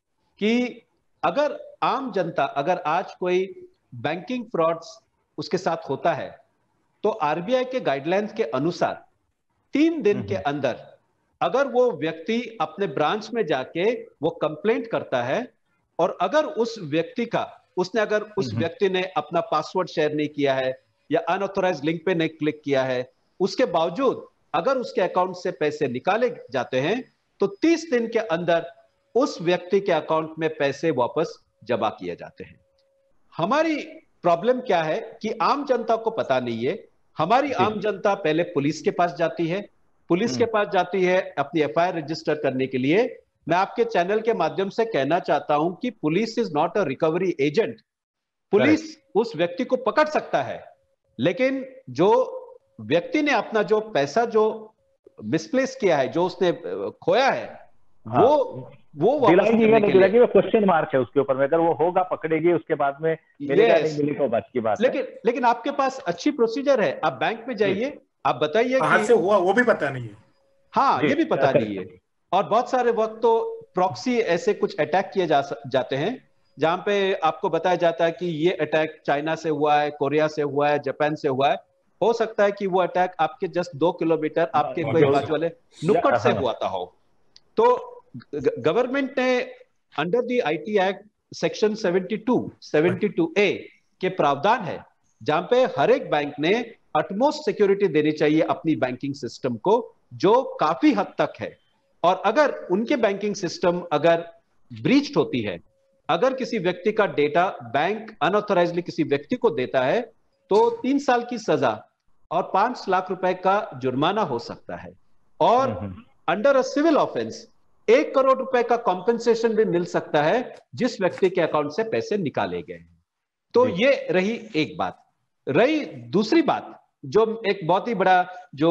Speaker 4: कि अगर आम जनता, अगर आज कोई बैंकिंग फ्रॉड्स उसके साथ होता है, तो आरबीआई के गाइडलाइंस के अनुसार तीन दिन के अंदर अगर वो व्यक्ति अपने ब्रांच में जाके वो कंप्लेंट करता है, और अगर उस व्यक्ति का उसने अगर उस व्यक्ति ने अपना पासवर्ड शेयर नहीं किया है या अनऑथराइज्ड लिंक पे नहीं क्लिक किया है, उसके बावजूद अगर उसके अकाउंट से पैसे निकाले जाते हैं, तो तीस दिन के अंदर उस व्यक्ति के अकाउंट में पैसे वापस जमा किए जाते हैं। हमारी प्रॉब्लम क्या है कि आम जनता को पता नहीं है। हमारी आम जनता पहले पुलिस के पास जाती है, पुलिस के पास जाती है अपनी एफ आई आर रजिस्टर करने के लिए। मैं आपके चैनल के माध्यम से कहना चाहता हूं कि police is not a recovery agent. Police उस व्यक्ति को पकड़ सकता है, लेकिन जो व्यक्ति ने अपना जो पैसा जो मिसप्लेस किया है, जो उसने खोया है, हाँ, वो वो वापस
Speaker 2: दिलाएगी नहीं दिलाएगी, वो क्वेश्चन मार्क है उसके ऊपर में। अगर वो होगा, पकड़ेगी, उसके बाद में मिलेगा नहीं मिलेगा बात की बात
Speaker 4: लेकिन है। लेकिन आपके पास अच्छी प्रोसीजर है, आप बैंक में जाइए, आप बताइए
Speaker 6: कहां से हुआ वो भी पता नहीं है।
Speaker 4: हाँ, ये भी पता नहीं है। और बहुत सारे वक्त तो प्रॉक्सी ऐसे कुछ अटैक किए जा जाते हैं, जहां पे आपको बताया जाता है कि ये अटैक चाइना से हुआ है, कोरिया से हुआ है, जापान से हुआ है। हो सकता है कि वो अटैक आपके जस्ट दो किलोमीटर आपके कोई बाजू वाले नुक्कड़ से हुआ था हो। तो गवर्नमेंट ने under the IT act section बहत्तर ए के प्रावधान है, जहां पे हर एक बैंक ने अटमोस्ट सिक्योरिटी देनी चाहिए अपनी बैंकिंग सिस्टम को, जो काफी हद तक है। और अगर उनके बैंकिंग सिस्टम अगर ब्रीच्ड होती है, अगर किसी व्यक्ति का डेटा बैंक अनऑथराइज्डली किसी व्यक्ति को देता है, तो तीन साल की सजा और पांच लाख रुपए का जुर्माना हो सकता है। और अंडर अ सिविल ऑफेंस एक करोड़ रुपए का कॉम्पेंसेशन भी मिल सकता है जिस व्यक्ति के अकाउंट से पैसे निकाले गए हैं। तो ये रही एक बात। रही दूसरी बात, जो एक बहुत ही बड़ा जो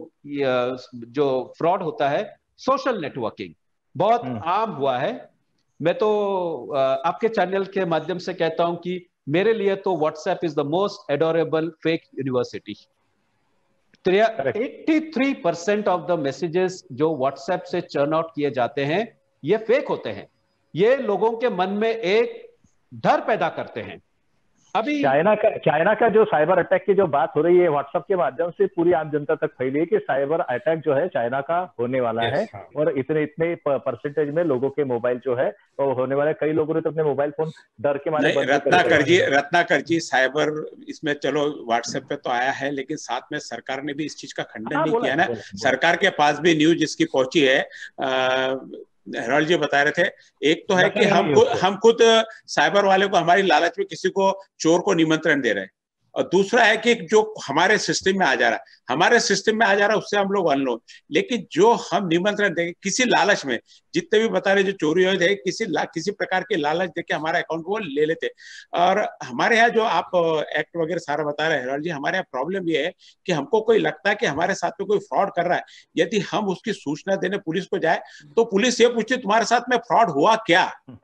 Speaker 4: जो फ्रॉड होता है, सोशल नेटवर्किंग बहुत आम हुआ है। मैं तो आपके चैनल के माध्यम से कहता हूं कि मेरे लिए तो WhatsApp is the most adorable fake university. तिरासी परसेंट ऑफ द मैसेजेस जो व्हाट्सएप से चर्न आउट किए जाते हैं ये फेक होते हैं। ये लोगों के मन में एक डर पैदा करते हैं। अभी
Speaker 2: चाइना का चाइना का जो साइबर अटैक की जो बात हो रही है व्हाट्सएप के माध्यम से पूरी आम जनता तक फैली है कि साइबर अटैक जो है चाइना का होने वाला yes, है हाँ। और इतने इतने परसेंटेज में लोगों के मोबाइल जो है वो होने वाला है। कई लोगों ने तो अपने मोबाइल फोन डर के मारे
Speaker 5: रत्नाकर जी रत्नाकर जी साइबर इसमें चलो व्हाट्सएप पे तो आया है, लेकिन साथ में सरकार ने भी इस चीज का खंडन नहीं किया ना। सरकार के पास भी न्यूज इसकी पहुंची है। आ, हेराल्ड जी बता रहे थे, एक तो है कि हम खुद हम खुद साइबर वाले को हमारी लालच में किसी को चोर को निमंत्रण दे रहे हैं, और दूसरा है कि जो हमारे सिस्टम में आ जा रहा है हमारे सिस्टम में आ जा रहा है उससे हम लोग अनलोन, लेकिन जो हम निमंत्रण देंगे किसी लालच में, जितने भी बता रहे जो चोरी हुए थे किसी किसी प्रकार के लालच देके हमारा अकाउंट को ले लेते। और हमारे यहाँ जो आप एक्ट वगैरह सारा बता रहे हैं हेराल्ड जी, हमारे यहाँ प्रॉब्लम ये है कि हमको कोई लगता है कि हमारे साथ में कोई फ्रॉड कर रहा है, यदि हम उसकी सूचना देने पुलिस को जाए तो पुलिस ये पूछती तुम्हारे साथ में फ्रॉड हुआ क्या।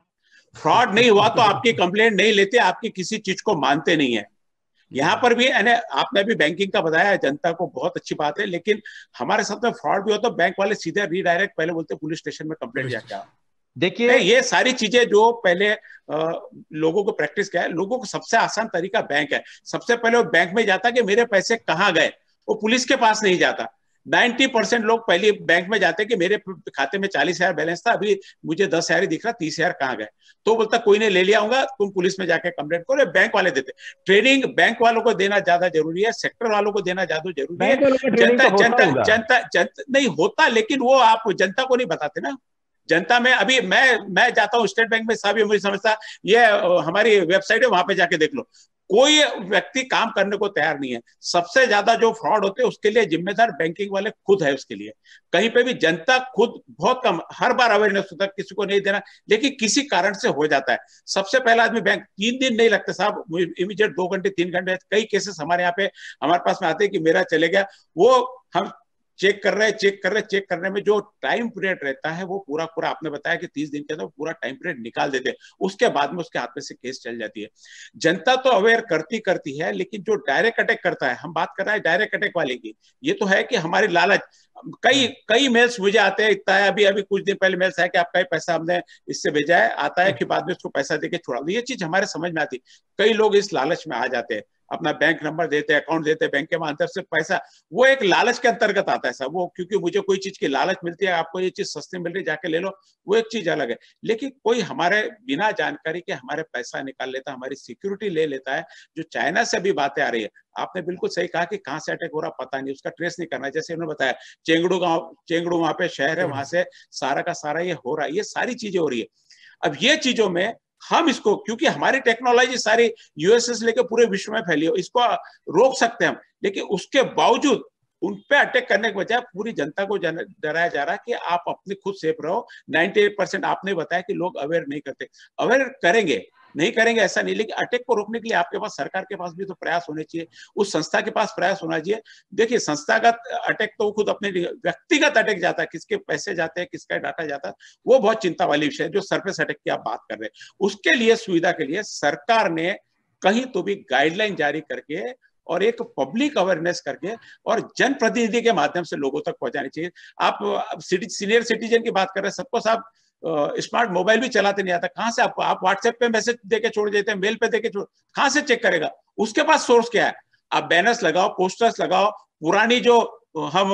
Speaker 5: फ्रॉड नहीं हुआ तो आपकी कंप्लेंट नहीं लेते, आपकी किसी चीज को मानते नहीं है। यहाँ पर भी आपने भी बैंकिंग का बताया, जनता को बहुत अच्छी बात है, लेकिन हमारे साथ में फ्रॉड भी हो तो बैंक वाले सीधे रीडायरेक्ट पहले बोलते पुलिस स्टेशन में कंप्लेंट जाके आओ। देखिए ये सारी चीजें जो पहले आ, लोगों को प्रैक्टिस किया है, लोगों को सबसे आसान तरीका बैंक है। सबसे पहले वो बैंक में जाता कि मेरे पैसे कहाँ गए, वो पुलिस के पास नहीं जाता। नब्बे परसेंट लोग पहले बैंक में जाते कि मेरे खाते में चालीस हजार बैलेंस था, अभी मुझे दस हजार ही दिख रहा, तीस हजार कहाँ गए। तो बोलता कोई नहीं ले लिया होगा, तुम पुलिस में जाके कंप्लेंट करो। बैंक वाले देते। ट्रेनिंग बैंक वालों को देना ज्यादा जरूरी है, सेक्टर वालों को देना ज्यादा जरूरी है। जनता जनता जनता जनता नहीं होता, लेकिन वो आप जनता को नहीं बताते ना। जनता में अभी मैं मैं जाता हूँ स्टेट बैंक में, साहब ये मुझे समझता, ये हमारी वेबसाइट है वहां पे जाके देख लो, कोई व्यक्ति काम करने को तैयार नहीं है। सबसे ज्यादा जो फ्रॉड होते हैं उसके लिए जिम्मेदार बैंकिंग वाले खुद है। उसके लिए कहीं पे भी जनता खुद बहुत कम, हर बार अवेयरनेस होता है, किसी को नहीं देना, लेकिन किसी कारण से हो जाता है। सबसे पहला आदमी बैंक, तीन दिन नहीं लगते साहब, इमीडिएट दो घंटे तीन घंटे। कई केसेस हमारे यहाँ पे हमारे पास में आते हैं कि मेरा चले गया, वो हम चेक कर रहे हैं चेक कर रहे चेक करने में जो टाइम पीरियड रहता है वो पूरा पूरा आपने बताया कि तीस दिन के अंदर पूरा टाइम पीरियड निकाल देते हैं। उसके बाद में उसके हाथ में से केस चल जाती है। जनता तो अवेयर करती करती है, लेकिन जो डायरेक्ट अटैक करता है, हम बात कर रहे हैं डायरेक्ट अटैक वाले की, ये तो है कि हमारी लालच। कई कई मेल्स मुझे आते हैं, इतना है अभी अभी कुछ दिन पहले मेल्स है कि आपका ही पैसा हमने इससे भेजा है, आता है कि बाद में उसको पैसा देके छुड़ा दो। ये चीज हमारे समझ में आती। कई लोग इस लालच में आ जाते हैं, अपना बैंक नंबर देते हैं, अकाउंट देते हैं, बैंक के माध्यम से पैसा, वो एक लालच के अंतर्गत आता है सब। वो क्योंकि मुझे कोई चीज की लालच मिलती है, आपको ये चीज सस्ती मिल रही है जाके ले लो, वो एक चीज अलग है। लेकिन कोई हमारे बिना जानकारी के हमारे पैसा निकाल लेता है, हमारी सिक्योरिटी ले लेता है। जो चाइना से भी बातें आ रही है, आपने बिल्कुल सही कहा कि कहाँ से अटैक हो रहा पता नहीं, उसका ट्रेस नहीं करना है। जैसे उन्होंने बताया चेंगड़ू गांव, चेंगड़ू वहां पे शहर है, वहां से सारा का सारा ये हो रहा है, ये सारी चीजें हो रही है। अब ये चीजों में हम इसको, क्योंकि हमारी टेक्नोलॉजी सारी यूएसए से लेकर पूरे विश्व में फैली हो, इसको रोक सकते हैं हम, लेकिन उसके बावजूद उन पे अटैक करने के बजाय पूरी जनता को डराया जा रहा है कि आप अपने खुद सेफ रहो। अट्ठानवे परसेंट आपने बताया कि लोग अवेयर नहीं करते, अवेयर करेंगे नहीं करेंगे ऐसा नहीं, लेकिन अटैक को रोकने के लिए आपके पास, सरकार के पास भी तो प्रयास होने चाहिए, उस संस्था के पास प्रयास होना चाहिए। देखिए संस्थागत अटैक तो खुद अपने, व्यक्तिगत अटैक जाता है, किसके पैसे जाते हैं, किसका डाटा जाता है, वो बहुत चिंता वाली विषय है। जो सरफेस अटैक की आप बात कर रहे हैं, उसके लिए सुविधा के लिए सरकार ने कहीं तो भी गाइडलाइन जारी करके और एक पब्लिक अवेयरनेस करके और जनप्रतिनिधि के माध्यम से लोगों तक पहुंचानी चाहिए। आप सीनियर सिटीजन की बात कर रहे हैं, सबको साहब स्मार्ट मोबाइल भी चलाते नहीं आता, कहां से आप आप व्हाट्सएप पे मैसेज देके छोड़ देते हैं, मेल पे देके छोड़, कहां से चेक करेगा? उसके पास सोर्स क्या है? आप बैनर्स लगाओ, पोस्टर्स लगाओ, पुरानी जो हम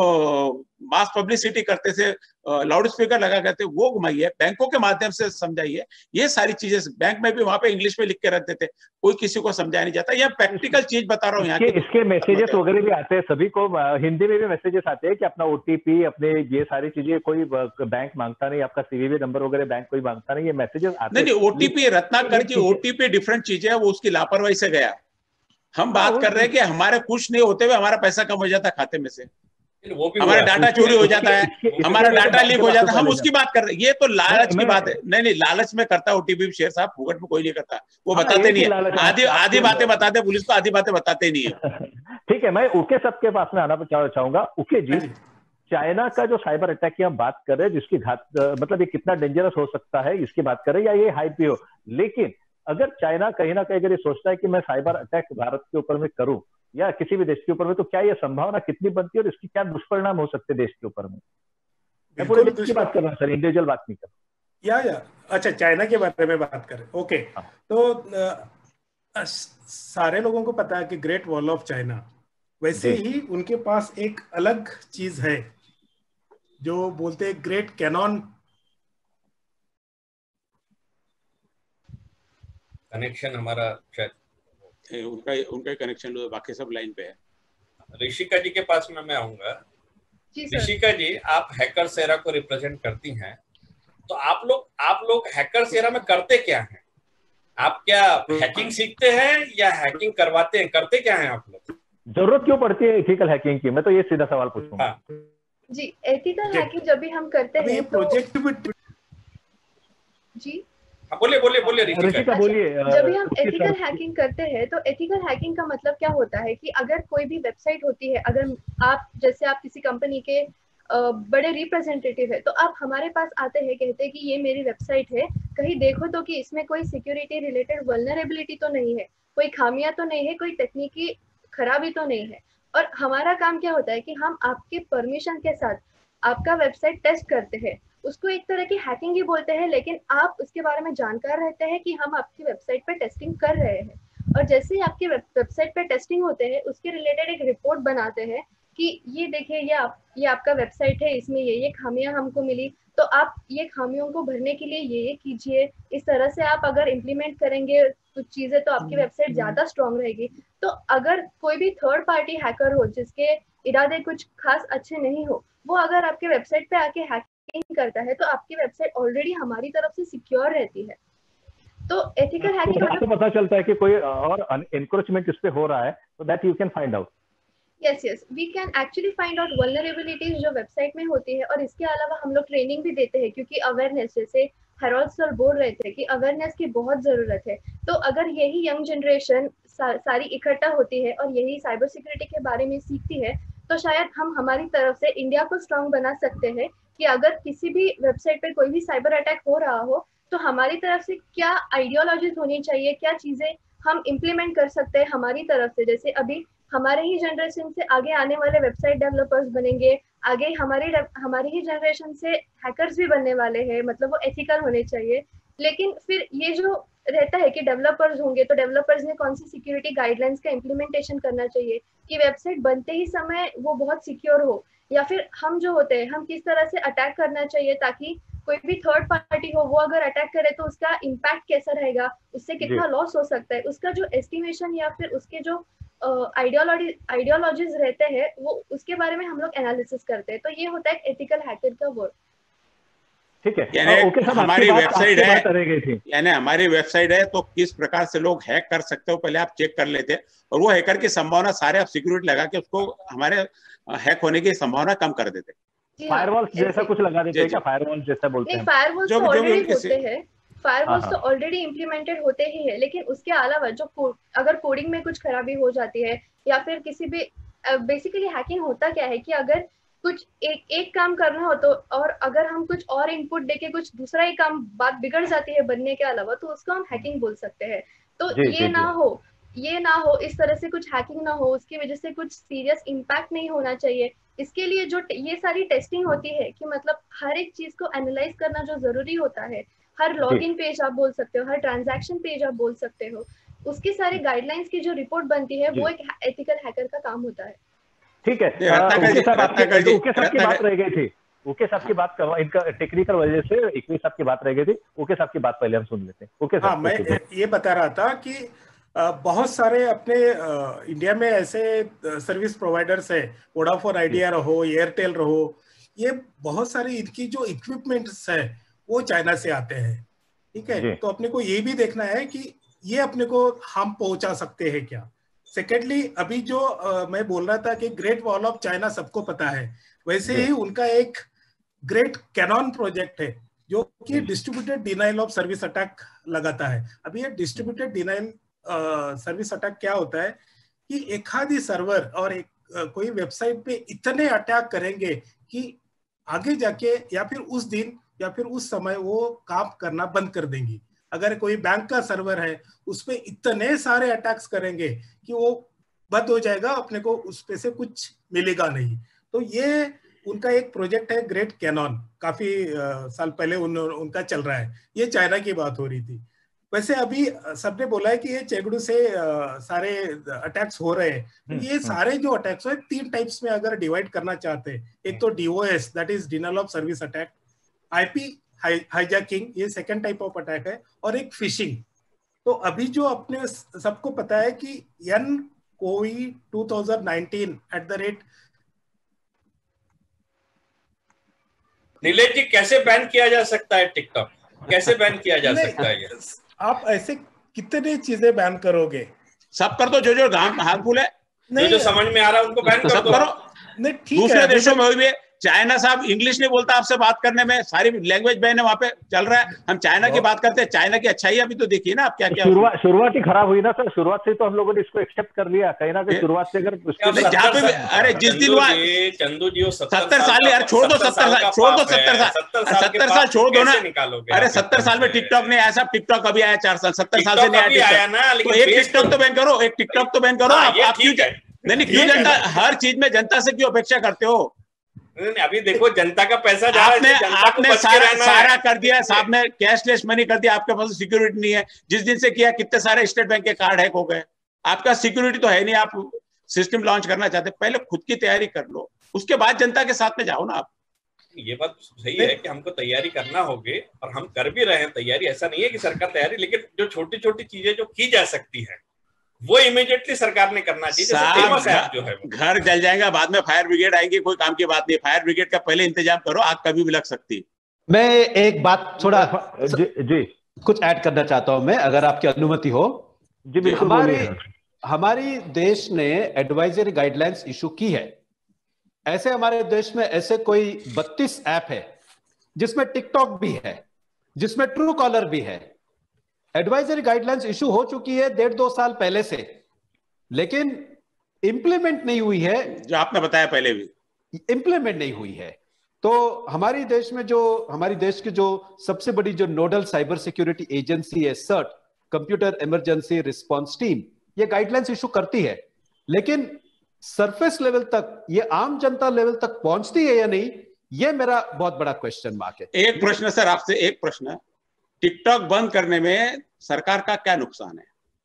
Speaker 5: मास पब्लिसिटी करते थे, लाउड स्पीकर लगा करते, वो घुमाइए, बैंकों के माध्यम से समझाइए। ये सारी चीजें बैंक में भी वहां पे इंग्लिश में लिख के रख देते, कोई किसी को समझाया नहीं जाता। यह प्रैक्टिकल चीज बता रहा हूँ यहाँ।
Speaker 2: इसके, इसके मैसेजेस वगैरह भी आते हैं, सभी को हिंदी में भी मैसेजेस आते हैं कि अपना ओटीपी, अपने ये सारी चीजें कोई बैंक मांगता नहीं, आपका सीवीवी नंबर वगैरह बैंक कोई मांगता नहीं, ये मैसेजेस आते हैं।
Speaker 5: नहीं, OTP Ratnakar ji, OTP different चीज है, वो उसकी लापरवाही से गया। हम बात कर रहे हैं कि हमारे कुछ नहीं होते हुए हमारा पैसा कम हो जाता है खाते में से, वो भी हमारा डाटा चोरी हो जाता है, हमारा डाटा लीक हो जाता है, हम उसकी बात कर रहे हैं। ये तो लालच की बात है। नहीं नहीं, लालच में करता है ओटीपी शेयर साहब, फुकट में कोई नहीं करता, वो बताते नहीं है, आधी आधी बातें बताते पुलिस को, आधी बातें बताते नहीं है।
Speaker 2: ठीक है, मैं उके सबके पास में आना चाहूंगा। उके जी, चाइना का जो साइबर अटैक की हम बात कर रहे हैं, जिसकी घात मतलब ये कितना डेंजरस हो सकता है इसकी बात कर रहे हैं, या ये हाइप भी हो, लेकिन अगर चाइना कहीं ना कहीं अगर ये सोचता है कि मैं साइबर अटैक भारत के ऊपर में करूं, या किसी भी देश के ऊपर में, तो क्या ये संभावना कितनी बनती है और इसकी क्या दुष्परिणाम हो सकते हैं देश के ऊपर में? मैं पूरे देश की बात कर रहा हूँ सर, इंडिविजुअल बात नहीं कर
Speaker 6: या या अच्छा, चाइना के बारे में बात करें, ओके। हाँ। तो आ, सारे लोगों को पता है कि ग्रेट वॉल ऑफ चाइना, वैसे ही उनके पास एक अलग चीज है जो बोलते हैं ग्रेट कैनॉन।
Speaker 3: कनेक्शन हमारा शायद
Speaker 5: उनका उनका कनेक्शन बाकी सब लाइन पे है।
Speaker 3: ऋषिका जी के पास में मैं आऊंगा। ऋषिका जी, आप हैकर सेरा को रिप्रेजेंट करती हैं, तो आप लोग आप लोग हैकर सेरा में करते क्या हैं? आप क्या हैकिंग सीखते हैं या हैकिंग करवाते हैं? करते क्या हैं आप लोग?
Speaker 2: जरूरत क्यों पड़ती है एथिकल हैकिंग की? मैं तो ये सीधा सवाल पूछूंगा।
Speaker 3: हाँ।
Speaker 7: जी, एथिकल हैकिंग जब भी हम करते हैं तो
Speaker 6: प्रोजेक्ट
Speaker 7: जी
Speaker 3: हाँ, बोलिए बोलिए बोलिए ऋषिका
Speaker 2: बोलिए।
Speaker 7: जब भी हम एथिकल हैकिंग करते हैं तो एथिकल हैकिंग का मतलब क्या होता है कि अगर कोई भी वेबसाइट होती है, अगर आप जैसे आप किसी कंपनी के बड़े रिप्रेजेंटेटिव है, तो आप हमारे पास आते हैं, कहते हैं कि ये मेरी वेबसाइट है, कहीं देखो तो कि इसमें कोई सिक्योरिटी रिलेटेड वल्नरेबिलिटी तो नहीं है, कोई खामियां तो नहीं है, कोई तकनीकी खराबी तो नहीं है। और हमारा काम क्या होता है कि हम आपके परमिशन के साथ आपका वेबसाइट टेस्ट करते हैं। उसको एक तरह की हैकिंग ही बोलते हैं, लेकिन आप उसके बारे में जानकार रहते हैं कि हम आपकी वेबसाइट पे टेस्टिंग कर रहे हैं। और जैसे ही आपकी वेबसाइट पे टेस्टिंग होते हैं, उसके रिलेटेड एक रिपोर्ट बनाते हैं कि ये देखिए ये आप ये आपका वेबसाइट है, इसमें ये ये खामियां हमको मिली, तो आप ये खामियों को भरने के लिए ये ये कीजिए। इस तरह से आप अगर इम्प्लीमेंट करेंगे कुछ चीजें तो आपकी वेबसाइट ज्यादा स्ट्रांग रहेगी। तो अगर कोई भी थर्ड पार्टी हैकर हो जिसके इरादे कुछ खास अच्छे नहीं हो, वो अगर आपके वेबसाइट पे आके हैकिंग करता है तो आपकी वेबसाइट ऑलरेडी हमारी तरफ से सिक्योर रहती है। तो एथिकल हैकिंग
Speaker 2: आपको पता चलता है कि कोई और एनक्रोचमेंट इस पे हो रहा है, तो that you can find out.
Speaker 7: Yes yes we can actually find out vulnerabilities जो वेबसाइट में होती है। और इसके अलावा हम लोग ट्रेनिंग भी देते हैं, क्योंकि अवेयरनेस, जैसे हेरोल्ड सर बोल रहे थे कि अवेयरनेस की बहुत जरूरत है। तो अगर यही यंग जनरेशन सा, सारी इकट्ठा होती है और यही साइबर सिक्योरिटी के बारे में सीखती है, तो शायद हम हमारी तरफ से इंडिया को स्ट्रांग बना सकते हैं कि अगर किसी भी वेबसाइट पे कोई भी साइबर अटैक हो रहा हो तो हमारी तरफ से क्या आइडियोलॉजीज होनी चाहिए, क्या चीजें हम इम्प्लीमेंट कर सकते हैं हमारी तरफ से। जैसे अभी हमारे ही जनरेशन से आगे आने वाले वेबसाइट डेवलपर्स बनेंगे, आगे हमारी हमारी ही जनरेशन से हैकर्स भी बनने वाले हैं, मतलब वो एथिकल होने चाहिए। लेकिन फिर ये जो रहता है कि डेवलपर्स होंगे तो डेवलपर्स ने कौन सी सिक्योरिटी गाइडलाइंस का इम्प्लीमेंटेशन करना चाहिए कि वेबसाइट बनते ही समय वो बहुत सिक्योर हो, या फिर हम जो होते हैं हम किस तरह से अटैक करना चाहिए ताकि कोई भी थर्ड पार्टी हो वो अगर अटैक करे तो उसका इम्पैक्ट कैसा रहेगा, उससे कितना लॉस हो सकता है, उसका जो एस्टिमेशन या फिर उसके जो आइडियोलॉजी आइडियोलॉजीज रहते हैं वो उसके बारे में हम लोग एनालिसिस करते हैं। तो ये होता है एथिकल हैकर का वर्क।
Speaker 2: ठीक है,
Speaker 5: यानी हमारी वेबसाइट है यानी हमारी वेबसाइट है तो किस प्रकार से लोग हैक कर सकते हो पहले आप चेक कर लेते हैं, और वो हैकर की संभावना सारे आप सिक्योरिटी लगा के उसको हमारे हैक होने की संभावना कम कर देते हैं।
Speaker 2: फायरवॉल्स जैसा कुछ लगा देते हैं क्या? फायरवॉल्स जैसा बोलते हैं?
Speaker 7: फायरवॉल्स तो ऑलरेडी होते हैं, फायरवॉल्स तो ऑलरेडी इम्प्लीमेंटेड होते ही है। लेकिन उसके अलावा जो को, अगर कोडिंग में कुछ खराबी हो जाती है या फिर किसी भी बेसिकली हैकिंग होता क्या है कि अगर कुछ एक एक काम करना हो तो और अगर हम कुछ और इनपुट देके कुछ दूसरा ही काम बात बिगड़ जाती है बनने के अलावा, तो उसको हम हैकिंग बोल सकते हैं। तो
Speaker 2: जी,
Speaker 7: ये जी, ना जी. हो ये ना हो इस तरह से कुछ हैकिंग ना हो, उसकी वजह से कुछ सीरियस इम्पैक्ट नहीं होना चाहिए। इसके लिए जो ये सारी टेस्टिंग होती है कि मतलब हर एक चीज को एनालाइज करना जो जरूरी होता है, हर लॉगिन पेज आप बोल सकते हो, हर ट्रांजैक्शन पेज आप बोल सकते हो, उसकी सारी गाइडलाइंस की जो रिपोर्ट बनती है वो एक एथिकल हैकर का काम होता है।
Speaker 2: ठीक है, उके साहब की बात रह गई थी, उके साहब की बात करवा, इनका टेक्निकल वजह से इकवी साहब की बात रह गई थी, उके साहब की बात पहले हम सुन लेते हैं। उके साहब,
Speaker 6: हाँ, मैं ये बता रहा था कि बहुत सारे अपने इंडिया में ऐसे सर्विस प्रोवाइडर्स है, वोडाफोन आइडिया रहो, एयरटेल रहो, ये बहुत सारी इनकी जो इक्विपमेंट्स है वो चाइना से आते हैं। ठीक है, तो अपने को ये भी देखना है कि ये अपने को हम पहुंचा सकते हैं क्या। सेकेंडली, अभी जो आ, मैं बोल रहा था कि ग्रेट वॉल ऑफ चाइना सबको पता है, वैसे ही उनका एक ग्रेट कैनॉन प्रोजेक्ट है जो कि distributed denial of service attack लगाता है। अभी ये डिस्ट्रीब्यूटेड डिनाइल सर्विस अटैक क्या होता है कि एक आधी सर्वर और एक आ, कोई वेबसाइट पे इतने अटैक करेंगे कि आगे जाके या फिर उस दिन या फिर उस समय वो काम करना बंद कर देंगी। अगर कोई बैंक का सर्वर है उस पे इतने सारे अटैक्स करेंगे कि वो बंद हो जाएगा, अपने को उस पे से कुछ मिलेगा नहीं। तो ये उनका एक प्रोजेक्ट है ग्रेट कैनन, काफी आ, साल पहले उन, उनका चल रहा है। ये चाइना की बात हो रही थी। वैसे अभी सबने बोला है कि ये चेंगडू से आ, सारे अटैक्स हो रहे हैं। तो ये सारे जो अटैक्स हो तीन टाइप्स में अगर डिवाइड करना चाहते हैं, एक तो DOS that is denial of service attack, IP hijacking ये सेकंड टाइप ऑफ अटैक है, और एक फिशिंग। तो अभी जो अपने सबको पता है कि एन कोई twenty nineteen at the rate.
Speaker 3: Nilesh ji, कैसे बैन किया जा सकता है टिकटॉक? कैसे बैन किया जा सकता है ये?
Speaker 6: आप ऐसे कितने चीजें बैन करोगे?
Speaker 5: सब कर दो, जो जो हार्मफुल है,
Speaker 3: जो जो समझ में आ रहा है उनको बैन कर दो।
Speaker 5: करो।
Speaker 6: नहीं, ठीक
Speaker 5: दूसरे
Speaker 6: है,
Speaker 5: देशों में हुई है। चाइना साहब इंग्लिश नहीं बोलता आपसे बात करने में, सारी लैंग्वेज बैन है वहां पे चल रहा है। हम चाइना की बात करते हैं, चाइना की अच्छाई अभी तो देखिए ना आप क्या क्या
Speaker 2: शुरुआत शुरुआत ही खराब हुई ना सर। शुरुआत से तो हम लोगों ने इसको एक्सेप्ट कर लिया कहीं ना कहीं। शुरुआत से अगर
Speaker 5: जहाँ पे अरे जिस दिन हुआ
Speaker 3: चंदू जी
Speaker 5: सत्तर साल, यार छोड़ दो सत्तर साल, छोड़ दो सत्तर साल, सत्तर साल छोड़ दो ना। अरे सत्तर साल में टिकटॉक नहीं आया साहब, टिकटॉक अभी आया चार साल, सत्तर साल से नहीं आया ना। तो एक टिकटॉक तो बैन करो, एक टिकटॉक तो बैन करो। आप क्यों नहीं, क्यों जनता हर चीज में जनता से क्यों अपेक्षा करते हो?
Speaker 3: अभी देखो जनता का पैसा जा
Speaker 5: आपने
Speaker 3: रहा है,
Speaker 5: आपने सारा सारा कर दिया साहब ने, कैशलेस मनी कर दिया। आपके पास सिक्योरिटी नहीं है। जिस दिन से किया कितने सारे स्टेट बैंक के कार्ड हैक हो गए। आपका सिक्योरिटी तो है नहीं। आप सिस्टम लॉन्च करना चाहते, पहले खुद की तैयारी कर लो, उसके बाद जनता के साथ में जाओ ना आप।
Speaker 3: ये बात सही है कि हमको तैयारी करना होगी, और हम कर भी रहे हैं तैयारी। ऐसा नहीं है कि सरकार तैयारी, लेकिन जो छोटी छोटी चीजें जो की जा सकती है वो इमीडिएटली सरकार ने करना चाहिए। जैसे जो है
Speaker 5: घर जल जाएगा, बाद में फायर ब्रिगेड आएंगे, कोई काम की बात नहीं। फायर ब्रिगेड का पहले इंतजाम करो, आग कभी भी लग सकती।
Speaker 4: मैं एक बात थोड़ा
Speaker 2: जी, जी
Speaker 4: कुछ ऐड करना चाहता हूं मैं, अगर आपकी अनुमति हो।
Speaker 2: जी बिल्कुल।
Speaker 4: हमारी हमारी देश ने एडवाइजरी गाइडलाइंस इशू की है। ऐसे हमारे देश में ऐसे कोई बत्तीस ऐप है जिसमें टिकटॉक भी है, जिसमें ट्रू कॉलर भी है। एडवाइजरी गाइडलाइंस इशू हो चुकी है डेढ़ दो साल पहले से, लेकिन इंप्लीमेंट नहीं हुई है।
Speaker 5: जो आपने बताया पहले भी
Speaker 4: इंप्लीमेंट नहीं हुई है। तो हमारी देश में जो हमारी देश की जो सबसे बड़ी जो नोडल साइबर सिक्योरिटी एजेंसी है CERT, computer emergency response team, ये गाइडलाइंस इशू करती है, लेकिन सरफेस लेवल तक, ये आम जनता लेवल तक पहुंचती है या नहीं, ये मेरा बहुत बड़ा क्वेश्चन मार्क है।
Speaker 5: एक प्रश्न सर आपसे, एक प्रश्न, टिकटॉक बंद करने में सरकार का क्या नुकसान है?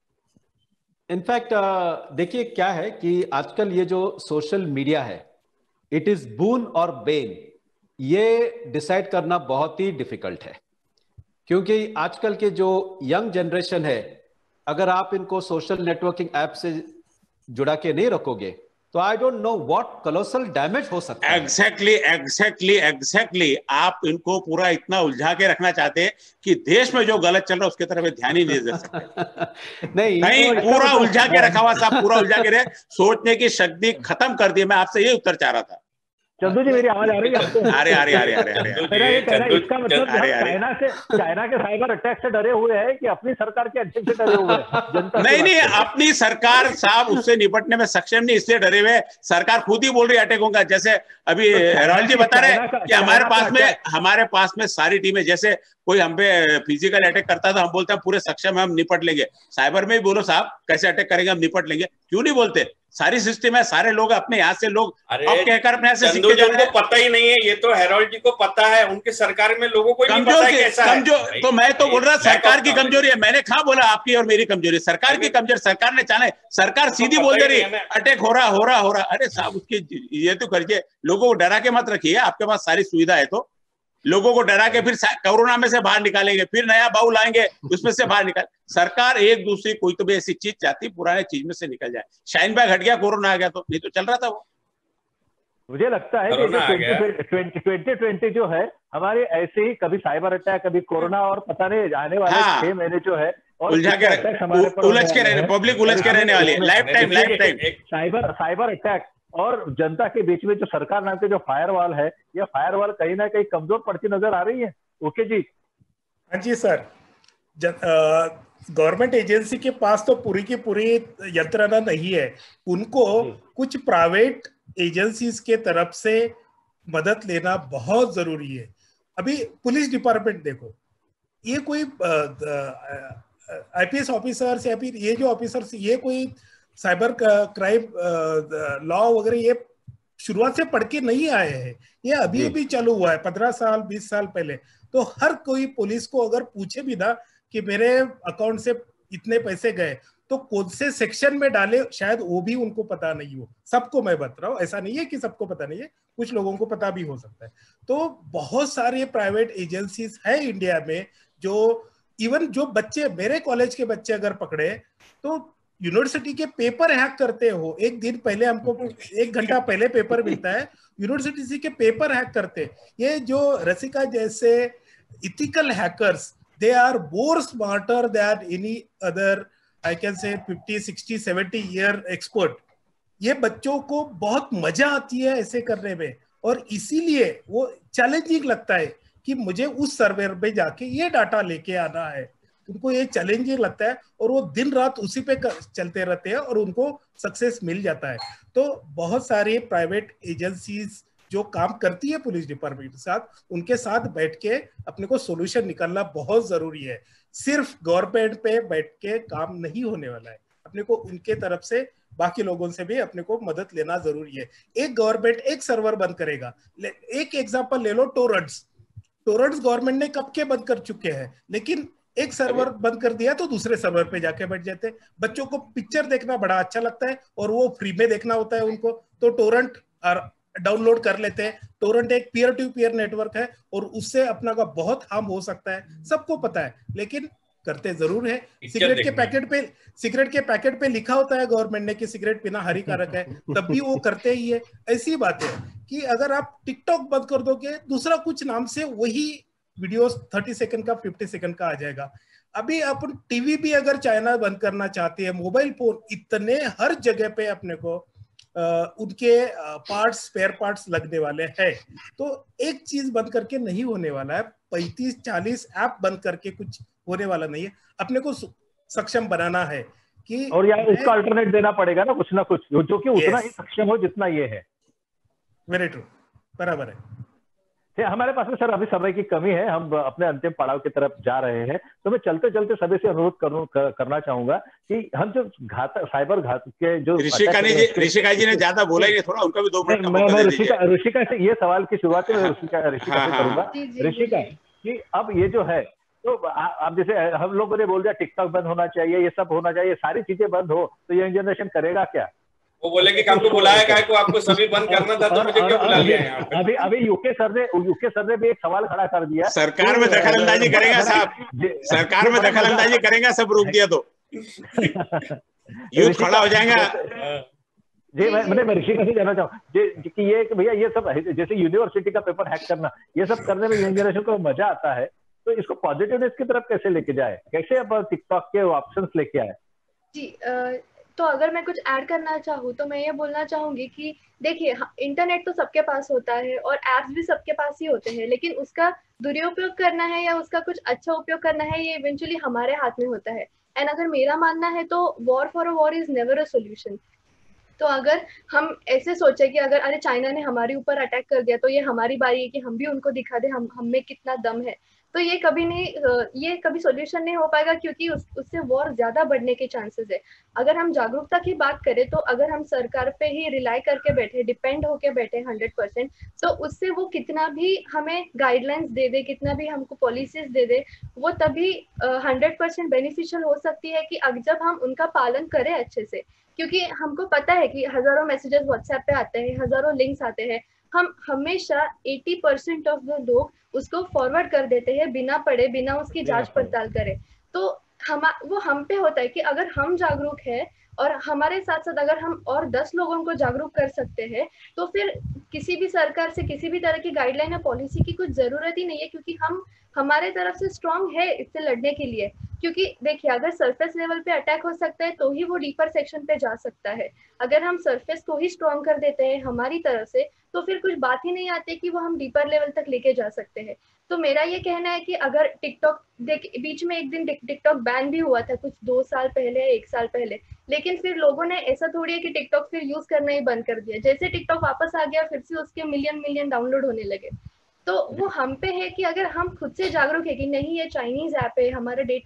Speaker 4: इनफैक्ट देखिए क्या है कि आजकल ये जो सोशल मीडिया है, इट इज बून और बेन, ये डिसाइड करना बहुत ही डिफिकल्ट है। क्योंकि आजकल के जो यंग जनरेशन है, अगर आप इनको सोशल नेटवर्किंग ऐप से जुड़ा के नहीं रखोगे तो I don't know what colossal damage हो सकता है।
Speaker 5: एग्जैक्टली एग्जैक्टली एग्जैक्टली आप इनको पूरा इतना उलझा के रखना चाहते हैं कि देश में जो गलत चल रहा है उसकी तरफ ध्यान ही नहीं दे सकते।
Speaker 4: नहीं
Speaker 5: नहीं, पूरा उलझा के रखा हुआ साहब, पूरा उलझा के रहे, सोचने की शक्ति खत्म कर दी। मैं आपसे ये उत्तर चाह रहा था।
Speaker 2: चंदू जी मेरी आवाज आ रही है आपको?
Speaker 5: अरे अरे अरे अरे अरे
Speaker 2: इसका मतलब चाइना से चाइना के साइबर अटैक से डरे हुए हैं कि अपनी सरकार के अटैक से डरे हुए हैं?
Speaker 5: नहीं नहीं, अपनी सरकार साहब उससे निपटने में सक्षम नहीं, इसलिए डरे हुए। सरकार खुद ही बोल रही है अटैक होगा। जैसे अभी हेरोल्ड जी बता रहे कि हमारे पास में हमारे पास में सारी टीमें, जैसे कोई हम पे फिजिकल अटैक करता है तो हम बोलते हैं पूरे सक्षम है, हम निपट लेंगे। साइबर में भी बोलो साहब कैसे अटैक करेंगे, हम निपट लेंगे। क्यों नहीं बोलते? सारी सिस्टम है, सारे लोग अपने यहाँ से लोग अब कहकर अपने यहाँ से
Speaker 3: चंदू जी उनको पता ही नहीं है, ये तो हेरोल्ड जी को पता है। उनकी सरकार में लोगों को नहीं पता है कैसा है।
Speaker 5: कमजोर तो मैं तो बोल रहा सरकार की कमजोरी है। मैंने कहाँ बोला आपकी और मेरी कमजोरी? सरकार की कमजोरी। सरकार ने चाहे, सरकार सीधी बोल दे रही है अटैक हो रहा हो रहा हो रहा। अरे साहब उसकी ये तो करिए, लोगों को डरा के मत रखिए। आपके पास सारी सुविधा है तो लोगों को डरा के फिर कोरोना में से बाहर निकालेंगे, फिर नया बाऊ लाएंगे, उसमें से बाहर निकाल। सरकार एक दूसरी कोई तो भी ऐसी चीज चाहती पुराने चीज में से निकल जाए। शाइन बैग हट गया, कोरोना आ गया, तो नहीं तो चल रहा था वो।
Speaker 2: मुझे लगता है कि ट्वेंटी ट्वेंटी जो है हमारे ऐसे ही कभी साइबर अटैक, कभी कोरोना, और पता नहीं आने वाले छह महीने जो है
Speaker 5: उलझा के उलझ के रहने, पब्लिक उलझ के रहने वाली है। Life time life time
Speaker 2: cyber cyber attack और जनता के बीच में जो सरकार नाम के जो फायरवॉल है, यह फायरवॉल कहीं ना कहीं कमजोर पड़ती नजर आ रही है। ओके जी।
Speaker 6: हाँ जी सर, गवर्नमेंट एजेंसी के पास तो पूरी की पूरी यंत्रणा नहीं है। उनको कुछ प्राइवेट एजेंसीज के तरफ से मदद लेना बहुत जरूरी है। अभी पुलिस डिपार्टमेंट देखो, ये कोई आईपीएस ऑफिसर्स या फिर ये जो ऑफिसर्स, ये कोई साइबर क्राइम लॉ वगैरह ये शुरुआत से पढ़ के नहीं आए हैं, ये अभी अभी चालू हुआ है, पंद्रह साल बीस साल पहले। तो हर कोई पुलिस को अगर पूछे भी ना कि मेरे अकाउंट से इतने पैसे गए तो कौन से सेक्शन में डाले, शायद वो भी उनको पता नहीं हो। सबको मैं बता रहा हूँ, ऐसा नहीं है कि सबको पता नहीं है, कुछ लोगों को पता भी हो सकता है। तो बहुत सारे प्राइवेट एजेंसीज है इंडिया में जो इवन जो बच्चे, मेरे कॉलेज के बच्चे अगर पकड़े तो यूनिवर्सिटी के पेपर हैक करते हो, एक दिन पहले हमको एक घंटा पहले पेपर मिलता है, यूनिवर्सिटी के पेपर हैक करते। ये जो रसिका जैसे ethical hackers, they are more smarter than any other I can say fifty sixty seventy year expert. ये बच्चों को बहुत मजा आती है ऐसे करने में, और इसीलिए वो चैलेंजिंग लगता है कि मुझे उस सर्वर पे जाके ये डाटा लेके आना है। उनको ये चैलेंजिंग लगता है और वो दिन रात उसी पे चलते रहते हैं और उनको सक्सेस मिल जाता है। तो बहुत सारे प्राइवेट एजेंसीज जो काम करती है पुलिस डिपार्टमेंट के साथ, उनके साथ बैठ के अपने को सोल्यूशन निकालना बहुत जरूरी है। सिर्फ गवर्नमेंट पे बैठ के काम नहीं होने वाला है, अपने को उनके तरफ से बाकी लोगों से भी अपने को मदद लेना जरूरी है। एक गवर्नमेंट एक सर्वर बंद करेगा, एक एग्जांपल ले लो, टोरेंट्स टोरेंट्स गवर्नमेंट ने कब के बंद कर चुके हैं, लेकिन एक सर्वर बंद कर दिया तो दूसरे सर्वर पे जाके बैठ जाते हैं। बच्चों को पिक्चर देखना बड़ा अच्छा लगता है और वो फ्री में देखना होता है उनको, तो टोरेंट डाउनलोड कर लेते हैं। टोरेंट एक पीयर टू पीयर नेटवर्क है और उससे अपना का बहुत हार्म हो सकता है, सबको पता है, लेकिन करते जरूर है। सिगरेट के पैकेट पे सिगरेट के पैकेट पे लिखा होता है गवर्नमेंट ने कि सिगरेट पीना हानिकारक है, तब भी वो करते ही है। ऐसी बात है कि अगर आप टिकटॉक बंद कर दोगे, दूसरा कुछ नाम से वही वीडियोस तीस सेकंड का पचास सेकंड का आ जाएगा। अभी अपन टीवी भी अगर चाइना बंद करना चाहते हैं, मोबाइल फोन इतने हर जगह पे अपने को आ, उनके पार्ट्स स्पेयर पार्ट्स लगने वाले हैं। तो एक चीज बंद करके नहीं होने वाला है, पैंतीस चालीस ऐप बंद करके कुछ होने वाला नहीं है। अपने को सक्षम बनाना है कि
Speaker 2: और यार उसका अल्टरनेट देना पड़ेगा ना, कुछ ना कुछ जो कि उतना ही सक्षम हो जितना ये है।
Speaker 6: वेरी ट्रू, बराबर है।
Speaker 2: हमारे पास में सर अभी समय की कमी है, हम अपने अंतिम पड़ाव की तरफ जा रहे हैं, तो मैं चलते चलते सभी से अनुरोध करूं कर, करना चाहूंगा कि हम जो घात साइबर घात के जो
Speaker 5: ऋषिका ने जी ऋषिका जी ने ज्यादा बोला ही नहीं, थोड़ा उनका भी दो मिनट
Speaker 2: मैं मैं ऋषिका ऋषिका से ये सवाल की शुरुआत में ऋषिका ऋषिका से करूंगा। ऋषिका कि अब ये जो है, तो आप जैसे हम लोगों ने बोल दिया टिकटॉक बंद होना चाहिए, ये सब होना चाहिए, सारी चीजें बंद हो तो यंग जनरेशन करेगा क्या?
Speaker 3: वो बोले कि हमको बुलाया क्या को आपको सभी बंद करना था, तो मुझे क्यों बुला लिया यहाँ पे?
Speaker 2: अभी अभी यूके सर ने यूके सर ने भी एक सवाल खड़ा कर दिया,
Speaker 5: सरकार में दखल अंदाजी करेगा साहब, सरकार में दखल अंदाजी करेगा, सब रोक दिया तो यूथ खड़ा हो जाएगा।
Speaker 2: जी मैं मैंने मैं ऋषिका से जानना चाहूँ कि ये भैया ये सब जैसे यूनिवर्सिटी का पेपर हैक करना, ये सब करने में यंग जनरेशन को मजा आता है, तो इसको पॉजिटिवनेस की तरफ कैसे लेके जाए, कैसे अब टिकटॉक के ऑप्शंस लेके आए?
Speaker 7: जी आ... तो अगर मैं कुछ ऐड करना चाहूँ तो मैं ये बोलना चाहूंगी कि देखिए, इंटरनेट तो सबके पास होता है और एप्स भी सबके पास ही होते हैं, लेकिन उसका दुरुपयोग करना है या उसका कुछ अच्छा उपयोग करना है, ये इवेंचुअली हमारे हाथ में होता है। एंड अगर मेरा मानना है तो war for a war is never a solution. तो अगर हम ऐसे सोचे कि अगर अरे चाइना ने हमारे ऊपर अटैक कर दिया तो ये हमारी बारी है कि हम भी उनको दिखा दे हम हम में कितना दम है, तो ये कभी नहीं ये कभी सॉल्यूशन नहीं हो पाएगा, क्योंकि उस, उससे वॉर ज्यादा बढ़ने के चांसेस है। अगर हम जागरूकता की बात करें तो अगर हम सरकार पे ही रिलाई करके बैठे, डिपेंड होके बैठे हंड्रेड परसेंट, तो उससे वो कितना भी हमें गाइडलाइंस दे दे, कितना भी हमको पॉलिसीज दे दे, वो तभी हंड्रेड परसेंट बेनिफिशियल हो सकती है कि अगर जब हम उनका पालन करें अच्छे से। क्योंकि हमको पता है कि हजारों मैसेजेस व्हाट्सएप पे आते हैं, हजारों लिंक्स आते हैं, हम हमेशा अस्सी परसेंट ऑफ द लोग उसको फॉरवर्ड कर देते हैं बिना पढ़े, बिना उसकी जांच पड़ताल करे। तो हम वो हम पे होता है कि अगर हम जागरूक है और हमारे साथ साथ अगर हम और दस लोगों को जागरूक कर सकते हैं, तो फिर किसी भी सरकार से किसी भी तरह की गाइडलाइन या पॉलिसी की कुछ जरूरत ही नहीं है, क्योंकि हम हमारे तरफ से स्ट्रांग है इससे लड़ने के लिए। क्योंकि देखिए, अगर सरफेस लेवल पे अटैक हो सकता है तो ही वो डीपर सेक्शन पे जा सकता है। अगर हम सरफेस को ही स्ट्रांग कर देते हैं हमारी तरफ से, तो फिर कुछ बात ही नहीं आती कि वो हम डीपर लेवल तक लेके जा सकते हैं। तो मेरा ये कहना है कि अगर टिकटॉक देख, बीच में एक दिन टिकटॉक बैन भी हुआ था कुछ दो साल पहले, एक साल पहले, लेकिन फिर लोगों ने ऐसा थोड़ी है कि टिकटॉक फिर यूज करना ही बंद कर दिया। जैसे टिकटॉक वापस आ गया, फिर से उसके मिलियन मिलियन डाउनलोड होने लगे। तो वो हम पे है कि अगर हम खुद से जागरूक है कि नहीं ये चाइनीज ऐप है, हमारा डेटा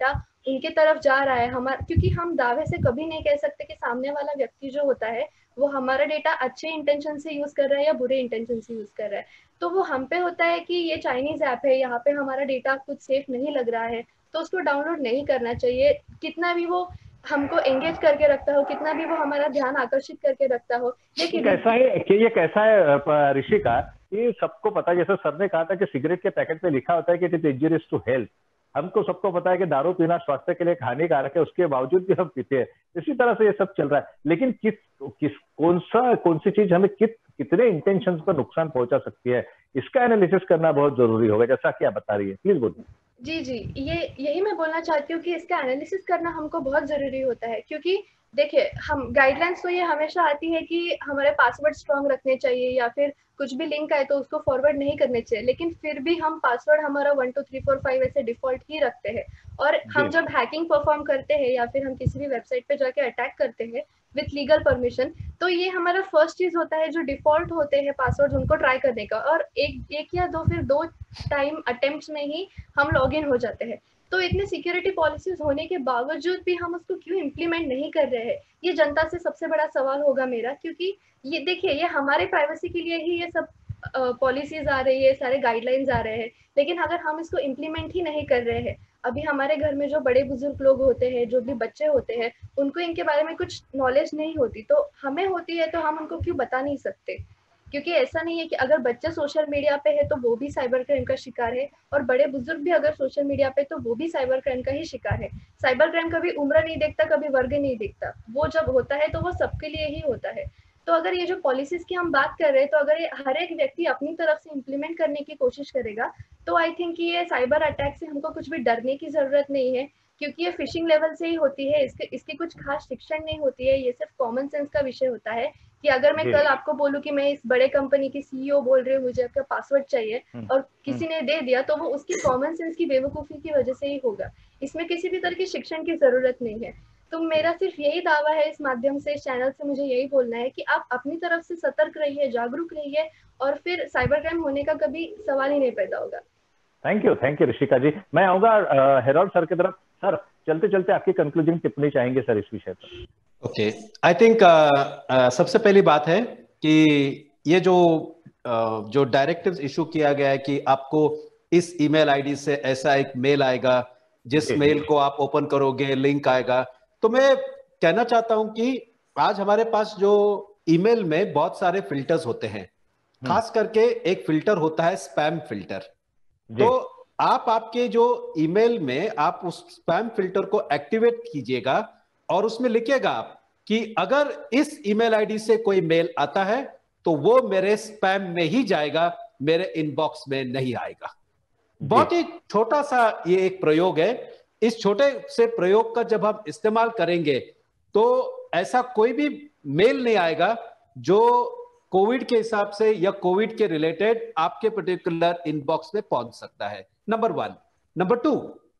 Speaker 7: उनके तरफ जा रहा है हमारा, क्योंकि हम दावे से कभी नहीं कह सकते कि सामने वाला व्यक्ति जो होता है वो हमारा डेटा अच्छे इंटेंशन से यूज कर रहा है या बुरे इंटेंशन से यूज कर रहा है। तो वो हम पे होता है कि ये चाइनीज ऐप है, यहाँ पे हमारा डेटा कुछ सेफ नहीं लग रहा है, तो उसको डाउनलोड नहीं करना चाहिए। कितना भी वो हमको एंगेज करके रखता हो, कितना भी वो हमारा ध्यान आकर्षित करके रखता हो, लेकिन
Speaker 2: कैसा है कि ये कैसा है ऋषिका, ये सबको पता है, जैसे सर ने कहा था कि सिगरेट के पैकेट पे लिखा होता है कि it is injurious to health, हमको सबको पता है कि दारू पीना स्वास्थ्य के लिए हानिकारक है, उसके बावजूद भी हम पीते हैं। इसी तरह से ये सब चल रहा है। लेकिन किस किस कौन सा कौन सी चीज हमें कित कितने इंटेंशंस पर नुकसान पहुंचा सकती है, इसका एनालिसिस करना बहुत जरूरी होगा, जैसा कि आप बता रही है। प्लीज बोलिए।
Speaker 7: जी जी, ये यही मैं बोलना चाहती हूँ कि इसका एनालिसिस करना हमको बहुत जरूरी होता है, क्योंकि देखिए हम गाइडलाइंस तो ये हमेशा आती है कि हमारे पासवर्ड स्ट्रॉन्ग रखने चाहिए या फिर कुछ भी लिंक आए तो उसको फॉरवर्ड नहीं करने चाहिए, लेकिन फिर भी हम पासवर्ड हमारा one two three four five ऐसे डिफॉल्ट ही रखते हैं। और हम जब हैकिंग परफॉर्म करते हैं या फिर हम किसी भी वेबसाइट पे जाके अटैक करते हैं विथ लीगल परमिशन, तो ये हमारा फर्स्ट चीज होता है जो डिफॉल्ट होते हैं पासवर्ड उनको ट्राई करने का, और एक एक या दो फिर दो टाइम अटेम्प्ट्स में ही हम लॉग इन हो जाते हैं। तो इतने सिक्योरिटी पॉलिसीज होने के बावजूद भी हम उसको क्यों इम्प्लीमेंट नहीं कर रहे हैं, ये जनता से सबसे बड़ा सवाल होगा मेरा। क्योंकि ये देखिए, ये हमारे प्राइवेसी के लिए ही ये सब पॉलिसीज आ रही है, सारे गाइडलाइंस आ रहे हैं, लेकिन अगर हम इसको इम्प्लीमेंट ही नहीं कर रहे हैं, अभी हमारे घर में जो बड़े बुजुर्ग लोग होते हैं, जो भी बच्चे होते हैं, उनको इनके बारे में कुछ नॉलेज नहीं होती, तो हमें होती है तो हम उनको क्यों बता नहीं सकते। क्योंकि ऐसा नहीं है कि अगर बच्चे सोशल मीडिया पे है तो वो भी साइबर क्राइम का शिकार है, और बड़े बुजुर्ग भी अगर सोशल मीडिया पे तो वो भी साइबर क्राइम का ही शिकार है। साइबर क्राइम कभी उम्र नहीं देखता, कभी वर्ग नहीं देखता, वो जब होता है तो वो सबके लिए ही होता है। तो अगर ये जो पॉलिसीज की हम बात कर रहे हैं, तो अगर ये हर एक व्यक्ति अपनी तरफ से इम्प्लीमेंट करने की कोशिश करेगा, तो आई थिंक कि ये साइबर अटैक से हमको कुछ भी डरने की जरूरत नहीं है, क्योंकि ये फिशिंग लेवल से ही होती है। इसके इसकी कुछ खास शिक्षण नहीं होती है, ये सिर्फ कॉमन सेंस का विषय होता है कि अगर मैं कल आपको बोलूं कि मैं इस बड़े कंपनी की सीईओ बोल रही हूँ, मुझे आपका पासवर्ड चाहिए, और किसी ने दे दिया, तो वो उसकी कॉमन सेंस की बेवकूफी की वजह से ही होगा। इसमें किसी भी तरह की शिक्षण की जरूरत नहीं है। तो मेरा सिर्फ यही दावा है इस माध्यम से, इस चैनल से मुझे यही बोलना है कि आप अपनी तरफ से सतर्क रहिए, जागरूक रहिए, और फिर साइबर क्राइम होने का कभी सवाल ही नहीं पैदा होगा।
Speaker 2: Thank you, thank you Rishika ji. मैं आऊंगा हेरोल्ड सर की तरफ। सर, चलते चलते आपकी कंक्लूडिंग टिप्पणी चाहेंगे सर इस विषय पर।
Speaker 4: ओके, आई थिंक सबसे पहली बात है कि ये जो uh, जो डायरेक्टिव्स इशू किया गया है कि आपको इस ईमेल आईडी से ऐसा एक मेल आएगा, जिस मेल को आप ओपन करोगे लिंक आएगा। तो मैं कहना चाहता हूं कि आज हमारे पास जो ईमेल में बहुत सारे फिल्टर्स होते हैं, खास करके एक फिल्टर होता है स्पैम फिल्टर। तो आप आपके जो ईमेल में आप उस स्पैम फिल्टर को एक्टिवेट कीजिएगा और उसमें लिखिएगा आप कि अगर इस ईमेल आईडी से कोई मेल आता है तो वो मेरे स्पैम में ही जाएगा, मेरे इनबॉक्स में नहीं आएगा। बहुत ही छोटा सा ये एक प्रयोग है। इस छोटे से प्रयोग का जब हम इस्तेमाल करेंगे तो ऐसा कोई भी मेल नहीं आएगा जो कोविड के हिसाब से या कोविड के रिलेटेड आपके पर्टिकुलर इनबॉक्स में पहुंच सकता है। Number one. नंबर टू,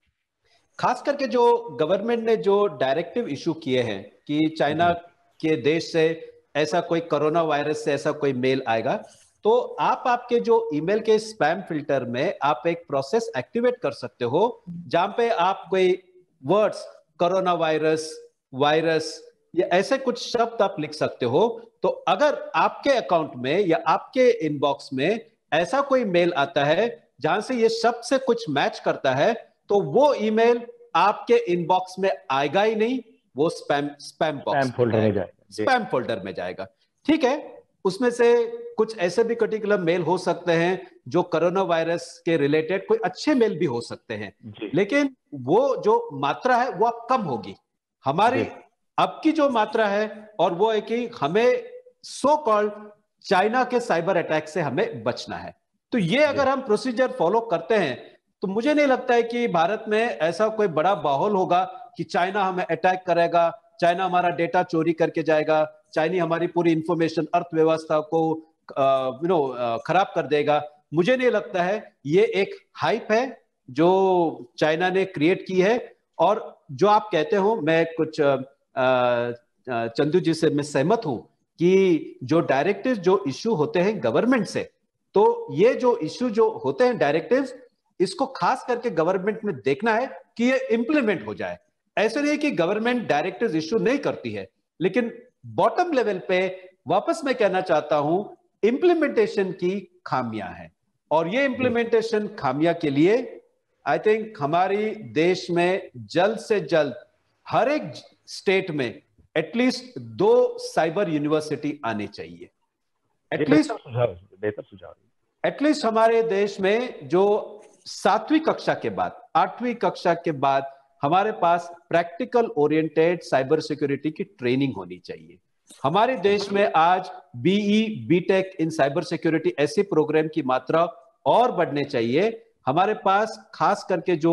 Speaker 4: खास करके जो गवर्नमेंट ने जो डायरेक्टिव इशू किए हैं कि चाइना के देश से ऐसा कोई कोरोना वायरस से ऐसा कोई मेल आएगा, तो आप आपके जो ईमेल के स्पैम फिल्टर में आप एक प्रोसेस एक्टिवेट कर सकते हो जहां पे आप कोई वर्ड्स कोरोना वायरस, वायरस या ऐसे कुछ शब्द आप लिख सकते हो। तो अगर आपके अकाउंट में या आपके इनबॉक्स में ऐसा कोई मेल आता है जहां से ये शब्द से कुछ मैच करता है, तो वो ईमेल आपके इनबॉक्स में आएगा ही नहीं, वो स्पैम स्पैम बॉक्स फोल्डर में जाएगा, स्पैम फोल्डर में जाएगा। ठीक है, उसमें से कुछ ऐसे भी पर्टिकुलर मेल हो सकते हैं जो कोरोना वायरस के रिलेटेड कोई अच्छे मेल भी हो सकते हैं, लेकिन वो जो मात्रा है वो अब कम होगी। हमारी अब की जो मात्रा है और वो है कि हमें सो कॉल्ड चाइना के साइबर अटैक से हमें बचना है। तो ये अगर हम प्रोसीजर फॉलो करते हैं तो मुझे नहीं लगता है कि भारत में ऐसा कोई बड़ा माहौल होगा कि चाइना हमें अटैक करेगा, चाइना हमारा डेटा चोरी करके जाएगा, चाइना हमारी पूरी इंफॉर्मेशन अर्थव्यवस्था को यू नो खराब कर देगा। मुझे नहीं लगता है। ये एक हाइप है जो चाइना ने क्रिएट की है। और जो आप कहते हो, मैं कुछ चंदू जी से मैं सहमत हूं कि जो डायरेक्टिव जो इश्यू होते हैं गवर्नमेंट से, तो ये जो इश्यू जो होते हैं डायरेक्टिव्स, इसको खास करके गवर्नमेंट में देखना है कि ये इंप्लीमेंट हो जाए। ऐसे नहीं कि गवर्नमेंट डायरेक्टिव्स इश्यू नहीं करती है, लेकिन बॉटम लेवल पे वापस मैं कहना चाहता हूं इंप्लीमेंटेशन की खामियां हैं, और ये इंप्लीमेंटेशन खामियां के लिए आई थिंक हमारी देश में जल्द से जल्द हर एक स्टेट में एटलीस्ट दो साइबर यूनिवर्सिटी आनी चाहिए। एटलीस्ट
Speaker 2: बेहतर सुझाव
Speaker 4: एटलीस्ट हमारे देश में जो सातवीं कक्षा के बाद आठवीं कक्षा के बाद हमारे पास प्रैक्टिकल ओरिएंटेड साइबर सिक्योरिटी की ट्रेनिंग होनी चाहिए। हमारे देश में आज BE BTech in cyber security ऐसे प्रोग्राम की मात्रा और बढ़ने चाहिए। हमारे पास खास करके जो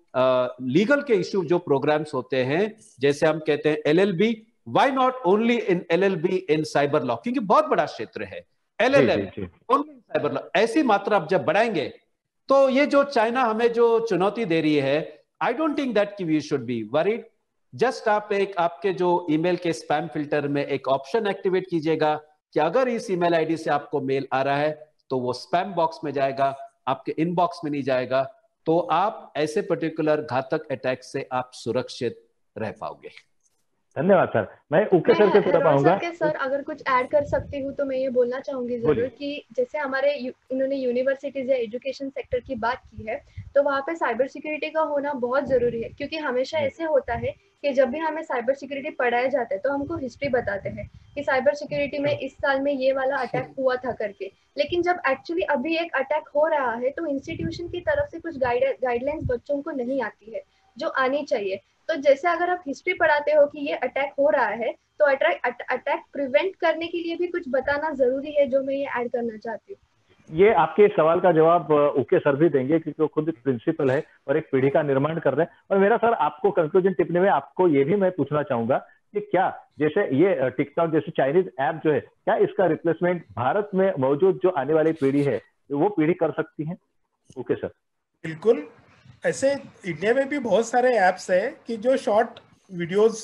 Speaker 4: लीगल uh, के इश्यू जो प्रोग्राम्स होते हैं, जैसे हम कहते हैं LLB, why not only in LLB in cyber law, क्योंकि बहुत बड़ा क्षेत्र है LLM only in cyber law. ऐसी मात्रा आप जब बढ़ाएंगे तो ये जो चाइना हमें जो चुनौती दे रही है, आई डोंट थिंक दैट कि we should be worried. Just आप एक आपके जो ईमेल के स्पैम फिल्टर में एक ऑप्शन एक्टिवेट कीजिएगा कि अगर इस ईमेल आईडी से आपको मेल आ रहा है तो वो स्पैम बॉक्स में जाएगा, आपके इनबॉक्स में नहीं जाएगा, तो आप ऐसे पर्टिकुलर घातक अटैक से आप सुरक्षित रह पाओगे।
Speaker 2: धन्यवाद सर। मैं उके सर के पूरा पाऊंगा।
Speaker 7: सर अगर कुछ ऐड कर सकती हूँ तो मैं ये बोलना चाहूंगी जरूर कि जैसे हमारे उन्होंने यूनिवर्सिटीज या एजुकेशन सेक्टर की बात की है, तो वहाँ पे साइबर सिक्योरिटी का होना बहुत जरूरी है, क्योंकि हमेशा ऐसे होता है कि जब भी हमें साइबर सिक्योरिटी पढ़ाया जाता है तो हमको हिस्ट्री बताते हैं कि साइबर सिक्योरिटी में इस साल में ये वाला अटैक हुआ था करके, लेकिन जब एक्चुअली अभी एक अटैक हो रहा है तो इंस्टीट्यूशन की तरफ से कुछ गाइड गाइडलाइंस बच्चों को नहीं आती है जो आनी चाहिए। तो जैसे अगर आप हिस्ट्री पढ़ाते हो कि ये अटैक हो रहा है, तो अटैक अटैक प्रिवेंट करने के लिए भी कुछ बताना जरूरी है, जो मैं ये ऐड करना चाहती हूँ।
Speaker 2: ये आपके सवाल का जवाब ओके सर भी देंगे, क्योंकि वो खुद प्रिंसिपल है और एक पीढ़ी का निर्माण कर रहे हैं। और मेरा सर आपको कंक्लूजन टिप्पणी में आपको ये भी मैं पूछना चाहूंगा कि क्या जैसे ये टिकटॉक जैसे चाइनीज ऐप जो है, क्या इसका रिप्लेसमेंट भारत में मौजूद जो आने वाली पीढ़ी है वो पीढ़ी कर सकती है? Okay sir.
Speaker 6: बिल्कुल, ऐसे इंडिया में भी बहुत सारे ऐप्स है कि जो शॉर्ट वीडियोस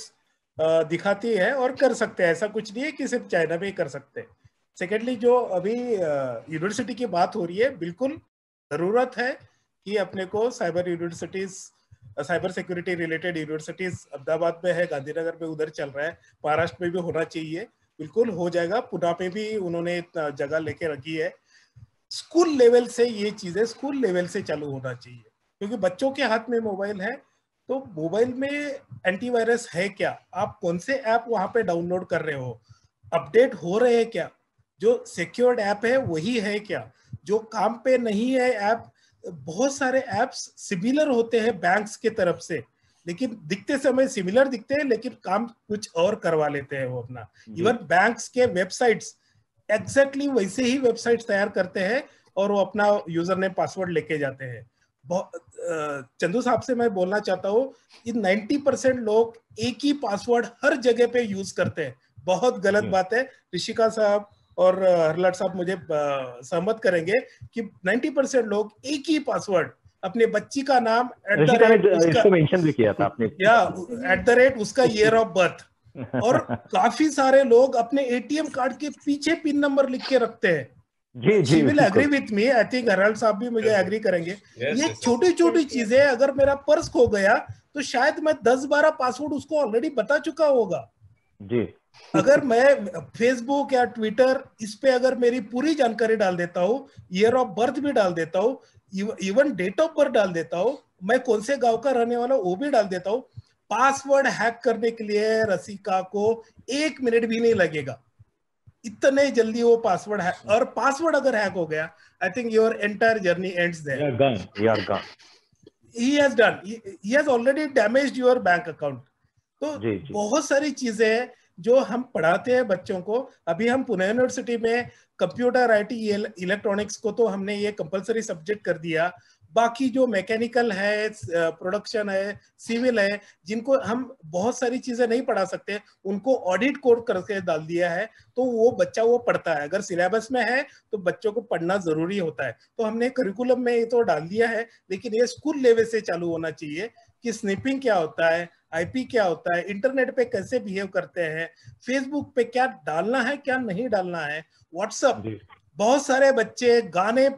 Speaker 6: दिखाती है और कर सकते हैं, ऐसा कुछ नहीं है कि सिर्फ चाइना में ही कर सकते हैं। सेकेंडली, जो अभी यूनिवर्सिटी की बात हो रही है, बिल्कुल जरूरत है कि अपने को cyber universities, cyber security related universities Ahmedabad में है, गांधीनगर में उधर चल रहा है, महाराष्ट्र में भी होना चाहिए, बिल्कुल हो जाएगा। पुणे में भी उन्होंने जगह लेके रखी है। स्कूल लेवल से ये चीजें स्कूल लेवल से चालू होना चाहिए, क्योंकि बच्चों के हाथ में मोबाइल है, तो मोबाइल में एंटीवायरस है क्या, आप कौन से ऐप वहां पे डाउनलोड कर रहे हो, अपडेट हो रहे हैं क्या, जो सिक्योर्ड ऐप है वही है क्या, जो काम पे नहीं है ऐप। बहुत सारे ऐप्स सिमिलर होते हैं बैंक्स के तरफ से, लेकिन दिखते समय सिमिलर दिखते हैं, लेकिन काम कुछ और करवा लेते हैं वो अपना। इवन बैंक्स के वेबसाइट्स एग्जैक्टली वैसे ही वेबसाइट्स तैयार करते हैं और वो अपना यूजर नेम पासवर्ड लेके जाते हैं। चंदू साहब से मैं बोलना चाहता हूँ, इन नब्बे परसेंट लोग एक ही पासवर्ड हर जगह पे यूज करते हैं, बहुत गलत बात है। ऋषिका साहब और हरलाट साहब मुझे सहमत करेंगे कि नब्बे परसेंट लोग एक ही पासवर्ड, अपने बच्ची का नाम एट द रेट उसका मेंशन भी किया था आपने, या एट द रेट उसका ईयर ऑफ बर्थ, और काफी सारे लोग अपने एटीएम कार्ड के पीछे पिन नंबर लिख के रखते हैं। जी जी will agree with me, I think हरलाट साहब भी मुझे एग्री करेंगे। ये छोटी छोटी चीजें, अगर मेरा पर्स खो गया तो शायद मैं दस बारह पासवर्ड उसको ऑलरेडी बता चुका होगा जी। अगर मैं फेसबुक या ट्विटर इस पे अगर मेरी पूरी जानकारी डाल देता हूँ, ईयर ऑफ बर्थ भी डाल देता हूँ, इवन डेट ऑफ बर्थ डाल देता हूँ, मैं कौन से गांव का रहने वाला वो भी डाल देता हूँ, पासवर्ड हैक करने के लिए रसिका को एक मिनट भी नहीं लगेगा, इतने जल्दी वो पासवर्ड है। और पासवर्ड अगर हैक हो गया, I think your entire journey ends there, you are gone, you are gone, he has done, he has already damaged your bank account. तो जी, जी. बहुत सारी चीजें हैं जो हम पढ़ाते हैं बच्चों को। अभी हम पुणे यूनिवर्सिटी में कंप्यूटर आईटी इलेक्ट्रॉनिक्स को तो हमने ये कंपलसरी सब्जेक्ट कर दिया, बाकी जो मैकेनिकल है, प्रोडक्शन है, सिविल है, जिनको हम बहुत सारी चीजें नहीं पढ़ा सकते, उनको ऑडिट कोड करके डाल दिया है, तो वो बच्चा वो पढ़ता है। अगर सिलेबस में है तो बच्चों को पढ़ना जरूरी होता है, तो हमने करिकुलम में ये तो डाल दिया है, लेकिन ये स्कूल लेवल से चालू होना चाहिए कि स्निपिंग क्या होता है, आईपी क्या होता है, इंटरनेट पे कैसे बिहेव करते हैं, फेसबुक पे क्या डालना है क्या नहीं डालना है, व्हाट्सएप, बहुत सारे बच्चे गाने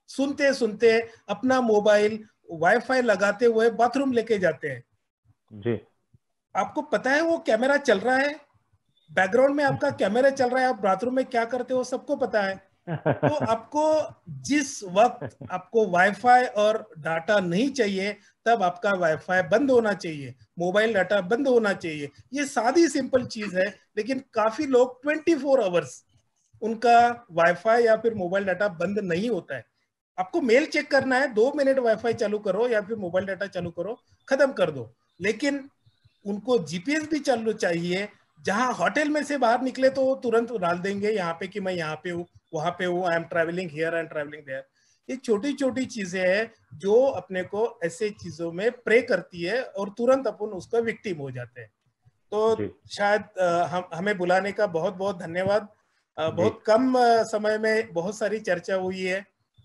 Speaker 6: सुनते सुनते अपना मोबाइल वाईफाई लगाते हुए बाथरूम लेके जाते हैं।
Speaker 2: जी।
Speaker 6: आपको पता है वो कैमरा चल रहा है, बैकग्राउंड में आपका कैमरा चल रहा है, आप बाथरूम में क्या करते हो सबको पता है। तो आपको जिस वक्त आपको वाईफाई और डाटा नहीं चाहिए तब आपका वाईफाई बंद होना चाहिए, मोबाइल डाटा बंद होना चाहिए। ये सादी सिंपल चीज है, लेकिन काफी लोग चौबीस आवर्स उनका वाईफाई या फिर मोबाइल डाटा बंद नहीं होता है। आपको मेल चेक करना है, दो मिनट वाईफाई चालू करो या फिर मोबाइल डाटा चालू करो, खत्म कर दो। लेकिन उनको जीपीएस भी चालू चाहिए, जहां होटल में से बाहर निकले तो वो तुरंत डाल देंगे यहाँ पे कि मैं यहाँ पे हूँ, वहां पे हूँ, I am travelling here, I am travelling there. ये छोटी छोटी चीजें हैं जो अपने को ऐसे चीजों में प्रे करती है और तुरंत अपन उसका विक्टिम हो जाते हैं। तो शायद हम हमें बुलाने का बहुत बहुत धन्यवाद। बहुत कम समय में बहुत सारी चर्चा हुई है।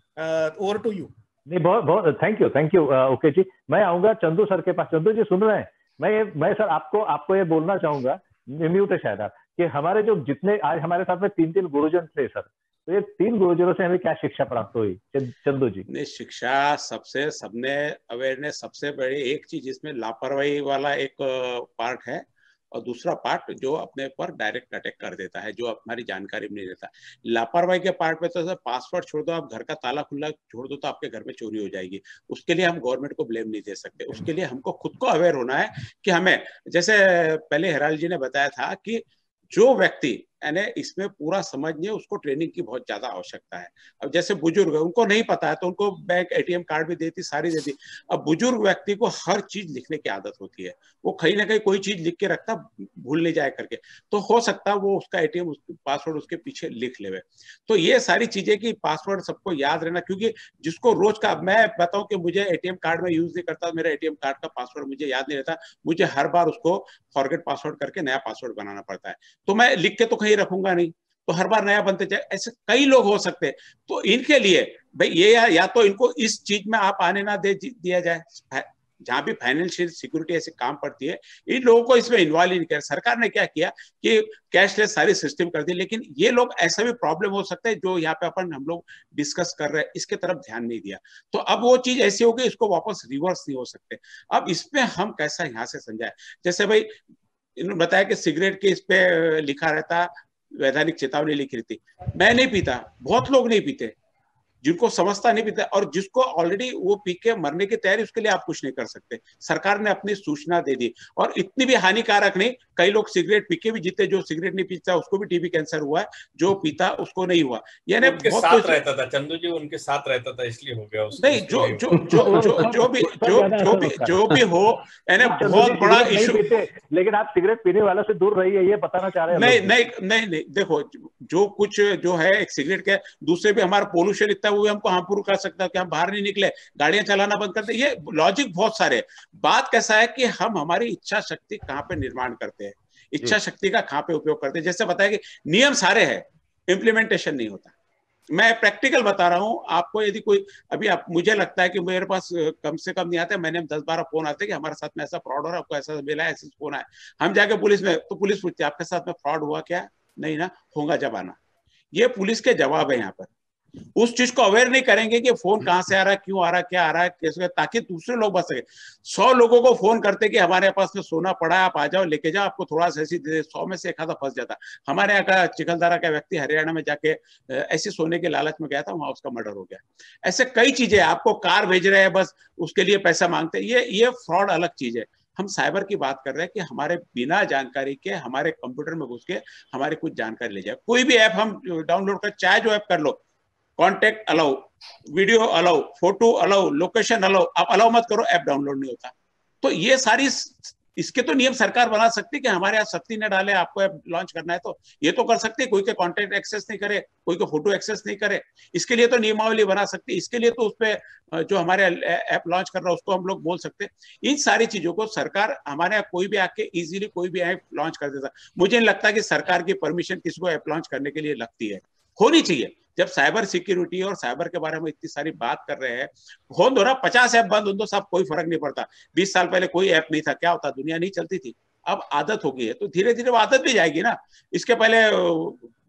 Speaker 6: Over to you.
Speaker 2: नहीं, बहुत बहुत thank you thank you okay जी। मैं आऊंगा चंदू सर के पास। चंदू जी सुन रहे हैं? मैं ये मैं सर आपको आपको ये बोलना चाहूंगा, म्यूट है शायद आप, कि हमारे जो जितने आज हमारे साथ में तीन तीन गुरुजन थे सर, तो ये तीन गुरुजनों से हमें क्या शिक्षा प्राप्त हुई चंदू जी?
Speaker 5: नहीं, शिक्षा सबसे सबने अवेयरनेस सबसे बड़ी एक चीज इसमें लापरवाही वाला एक पार्ट है, और दूसरा पार्ट जो अपने पर डायरेक्ट अटैक कर देता है, जो हमारी जानकारी में नहीं रहता। लापरवाही के पार्ट में तो सर पासवर्ड छोड़ दो, आप घर का ताला खुला छोड़ दो तो आपके घर में चोरी हो जाएगी। उसके लिए हम गवर्नमेंट को ब्लेम नहीं दे सकते। उसके लिए हमको खुद को अवेयर होना है कि हमें, जैसे पहले हेराल्ड जी ने बताया था कि जो व्यक्ति यानी इसमें पूरा समझने, उसको ट्रेनिंग की बहुत ज्यादा आवश्यकता है। अब जैसे बुजुर्ग है, उनको नहीं पता है तो उनको बैंक एटीएम कार्ड भी देती, सारी देती। अब बुजुर्ग व्यक्ति को हर चीज लिखने की आदत होती है, वो कहीं ना कहीं कोई चीज लिख के रखता, भूल नहीं जाए करके, तो हो सकता है वो उसका एटीएम पासवर्ड उसके पीछे लिख ले। तो ये सारी चीजें कि पासवर्ड सबको याद रहना, क्योंकि जिसको रोज का, मैं बताऊं कि मुझे एटीएम कार्ड में यूज नहीं करता, मेरा एटीएम कार्ड का पासवर्ड मुझे याद नहीं रहता, मुझे हर बार उसको फॉरगेट पासवर्ड करके नया पासवर्ड बनाना पड़ता है। तो मैं लिख के तो कहीं रखूंगा नहीं, तो हर बार नया बनते जाए। ऐसे कई लोग हो सकते हैं। तो इनके लिए भाई ये या, या तो इनको इस चीज में आप आने ना दे दिया जाए, जहां भी फाइनेंशियल सिक्योरिटी ऐसे काम पड़ती है, इन लोगों को इसमें इन्वॉल्व नहीं किया। सरकार ने क्या किया कि कैशलेस सारी सिस्टम कर दी, लेकिन ये लोग ऐसा भी प्रॉब्लम हो सकता है जो यहाँ पे अपन हम लोग डिस्कस कर रहे हैं, इसके तरफ ध्यान नहीं दिया। तो अब वो चीज ऐसी हो गई, इसको वापस रिवर्स नहीं हो सकते। अब इसमें हम कैसा यहाँ से समझाए, जैसे भाई इन्होंने बताया कि सिगरेट के इस पे लिखा रहता, वैधानिक चेतावनी लिखी रहती। मैं नहीं पीता, बहुत लोग नहीं पीते, जिनको समझता नहीं पीता, और जिसको ऑलरेडी वो पी के मरने की तैयारी, उसके लिए आप कुछ नहीं कर सकते। सरकार ने अपनी सूचना दे दी, और इतनी भी हानिकारक नहीं। कई लोग सिगरेट पी के भी जीते, जो सिगरेट नहीं पीता उसको भी टीबी कैंसर हुआ है, जो पीता उसको नहीं हुआ। यानी
Speaker 3: उनके साथ रहता था चंदू जी, उनके साथ रहता था इसलिए हो गया उसको।
Speaker 5: नहीं, जो जो जो जो जो भी जो जो भी जो भी हो, यानी बहुत बड़ा इशू।
Speaker 2: लेकिन आप सिगरेट पीने वालों से दूर रहिए, ये बताना चाह रहे हैं?
Speaker 5: नहीं नहीं नहीं नहीं, देखो जो कुछ जो है एक सिगरेट के, दूसरे भी हमारा पोल्यूशन इतना, वो हमको हार्मफुल कर सकता है कि हम बाहर नहीं निकले, गाड़ियां चलाना बंद करते। ये लॉजिक बहुत सारे। बात कैसा है कि हम हमारी इच्छा शक्ति कहाँ पे निर्माण करते हैं, इच्छा शक्ति का कहाँ पे उपयोग करते हैं। जैसे बताया कि नियम सारे हैं, इम्प्लीमेंटेशन नहीं होता। मैं प्रैक्टिकल बता रहा हूँ आपको। यदि कोई अभी आप, मुझे लगता है कि मेरे पास कम से कम नहीं आता है, मैंने दस बारह फोन आते हैं कि हमारे साथ में ऐसा फ्रॉड हो रहा है, आपको ऐसा मिला है, ऐसा फोन आया। हम जाके पुलिस में, तो पुलिस पूछती है आपके साथ में फ्रॉड हुआ क्या? नहीं ना, होगा जब आना। ये पुलिस के जवाब है यहाँ पर। उस चीज को अवेयर नहीं करेंगे कि फोन कहां से आ रहा है, क्यों आ रहा है, क्या आ रहा है, कैसे, ताकि दूसरे लोग बच सके। सौ लोगों को फोन करते कि हमारे पास में सोना पड़ा है, आप आ जाओ, लेके जाओ, आपको थोड़ा सा ऐसी दे, सौ में से एक आधा फंस जाता। हमारे यहाँ का चिखलदरा का व्यक्ति हरियाणा में जाके ऐसे सोने के लालच में गया था, वहां उसका मर्डर हो गया। ऐसे कई चीजें, आपको कार भेज रहे हैं, बस उसके लिए पैसा मांगते हैं। ये ये फ्रॉड अलग चीज है। हम साइबर की बात कर रहे हैं कि हमारे बिना जानकारी के हमारे कंप्यूटर में घुस के हमारी कुछ जानकारी ले जाए। कोई भी ऐप हम डाउनलोड कर, चाहे जो ऐप कर लो, contact allow, video allow, photo allow, location allow, आप अलाउ मत करो, ऐप डाउनलोड नहीं होता। तो ये सारी, इसके तो नियम सरकार बना सकती है कि हमारे यहाँ सख्ती न डाले, आपको ऐप लॉन्च करना है तो ये तो कर सकते हैं। कोई के कॉन्टेक्ट एक्सेस नहीं करे, कोई के फोटो एक्सेस नहीं करे, इसके लिए तो नियमावली बना सकती है। इसके लिए तो उसपे जो हमारे ऐप लॉन्च कर रहा है उसको हम लोग बोल सकते हैं। इन सारी चीजों को सरकार, हमारे यहाँ कोई भी आके इजीली कोई भी ऐप लॉन्च कर देता। मुझे नहीं लगता कि सरकार की परमिशन किसी को ऐप लॉन्च करने के लिए लगती है, होनी चाहिए। जब साइबर सिक्योरिटी और साइबर के बारे में इतनी सारी बात कर रहे हैं, हो दो ना, पचास ऐप बंद हो दो, सब कोई फर्क नहीं पड़ता। बीस साल पहले कोई ऐप नहीं था, क्या होता, दुनिया नहीं चलती थी। अब आदत हो गई है, तो धीरे धीरे वो आदत भी जाएगी ना। इसके पहले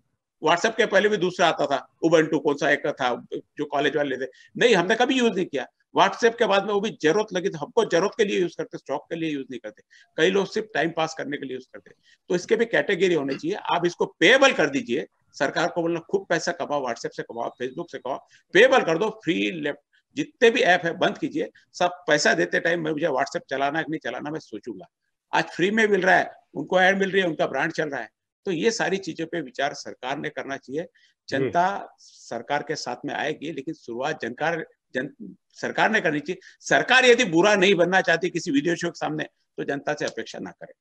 Speaker 5: व्हाट्सएप के पहले भी दूसरा आता था, उबंटू कौन सा एक था जो कॉलेज वाले थे, नहीं हमने कभी यूज नहीं किया। व्हाट्सएप के बाद में वो भी जरूरत लगी तो हमको जरूरत के लिए यूज करते, स्टॉक के लिए यूज नहीं करते। कई लोग सिर्फ टाइम पास करने के लिए यूज करते। तो इसके भी कैटेगरी होनी चाहिए। आप इसको पेएबल कर दीजिए, सरकार को बोलना खूब पैसा कमाओ, व्हाट्सएप से कमाओ, फेसबुक से कमाओ, पेएबल कर दो, फ्री जितने भी ऐप है बंद कीजिए, सब पैसा देते टाइम मैं मुझे व्हाट्सएप चलाना है कि नहीं चलाना मैं सोचूंगा। आज फ्री में मिल रहा है, उनको ऐड मिल रही है, उनका ब्रांड चल रहा है। तो ये सारी चीजों पे विचार सरकार ने करना चाहिए। जनता सरकार के साथ में आएगी, लेकिन शुरुआत जनकार जन सरकार ने करनी चाहिए। सरकार यदि बुरा नहीं बनना चाहती किसी वीडियो शो के सामने, तो जनता से अपेक्षा ना करे।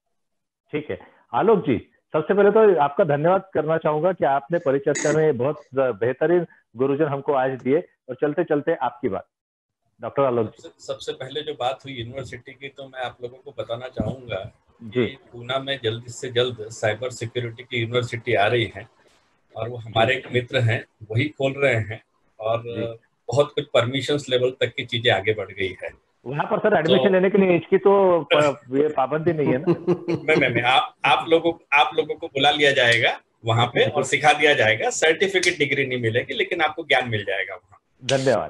Speaker 2: ठीक है आलोक जी, सबसे पहले तो आपका धन्यवाद करना चाहूंगा कि आपने परिचर्चा में बहुत बेहतरीन गुरुजन हमको आज दिए। और चलते चलते आपकी बात डॉक्टर आलोक जी।
Speaker 3: सबसे पहले जो बात हुई यूनिवर्सिटी की, तो मैं आप लोगों को बताना चाहूंगा कि पूना में जल्द से जल्द साइबर सिक्योरिटी की यूनिवर्सिटी आ रही है और वो हमारे एक मित्र हैं, वही खोल रहे हैं और बहुत कुछ परमिशंस लेवल तक की चीजें आगे बढ़ गई है।
Speaker 2: वहाँ पर सर एडमिशन तो, लेने के लिए इसकी तो ये पाबंदी नहीं है ना?
Speaker 3: मैं मैं मैं आप आप लोगों आप लोगों को बुला लिया जाएगा वहाँ पे और सिखा दिया जाएगा। सर्टिफिकेट डिग्री नहीं मिलेगी, लेकिन आपको ज्ञान मिल जाएगा वहाँ।
Speaker 2: धन्यवाद।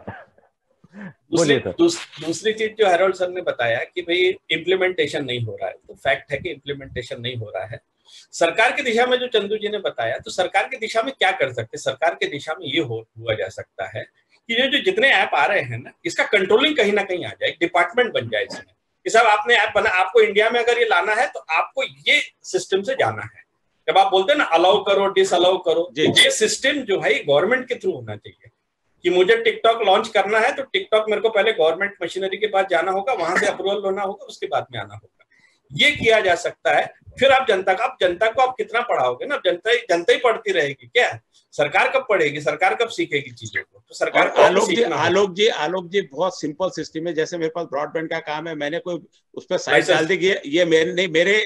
Speaker 3: दूसरी दूस, दूसरी चीज जो हेरोल्ड सर ने बताया कि भाई इम्प्लीमेंटेशन नहीं हो रहा है, तो फैक्ट है कि इम्प्लीमेंटेशन नहीं हो रहा है। सरकार की दिशा में जो चंदू जी ने बताया, तो सरकार की दिशा में क्या कर सकते हैं? सरकार की दिशा में ये हो हुआ जा सकता है कि ये जो जितने ऐप आ रहे हैं ना, इसका कंट्रोलिंग कहीं ना कहीं आ जाए, एक डिपार्टमेंट बन जाए इसमें कि साहब आपने ऐप बना, आपको इंडिया में अगर ये लाना है तो आपको ये सिस्टम से जाना है। जब आप बोलते हैं ना अलाउ करो डिस अलाउ करो, ये सिस्टम जो है गवर्नमेंट के थ्रू होना चाहिए कि मुझे टिकटॉक लॉन्च करना है तो टिकटॉक मेरे को पहले गवर्नमेंट मशीनरी के पास जाना होगा, वहां से अप्रूवल होना होगा, उसके बाद में आना होगा। ये किया जा सकता है। फिर आप जनता का आप जनता को आप कितना पढ़ाओगे ना, जनता ही जनता ही पढ़ती रहेगी क्या? सरकार कब पढ़ेगी? सरकार कब सीखेगी चीजों को? तो सरकार को
Speaker 5: आलोक जी आलोक जी आलोक जी बहुत सिंपल सिस्टम है। जैसे मेरे पास ब्रॉडबैंड का काम है, मैंने कोई उस पर साइट डाल दी, ये मेरे नहीं मेरे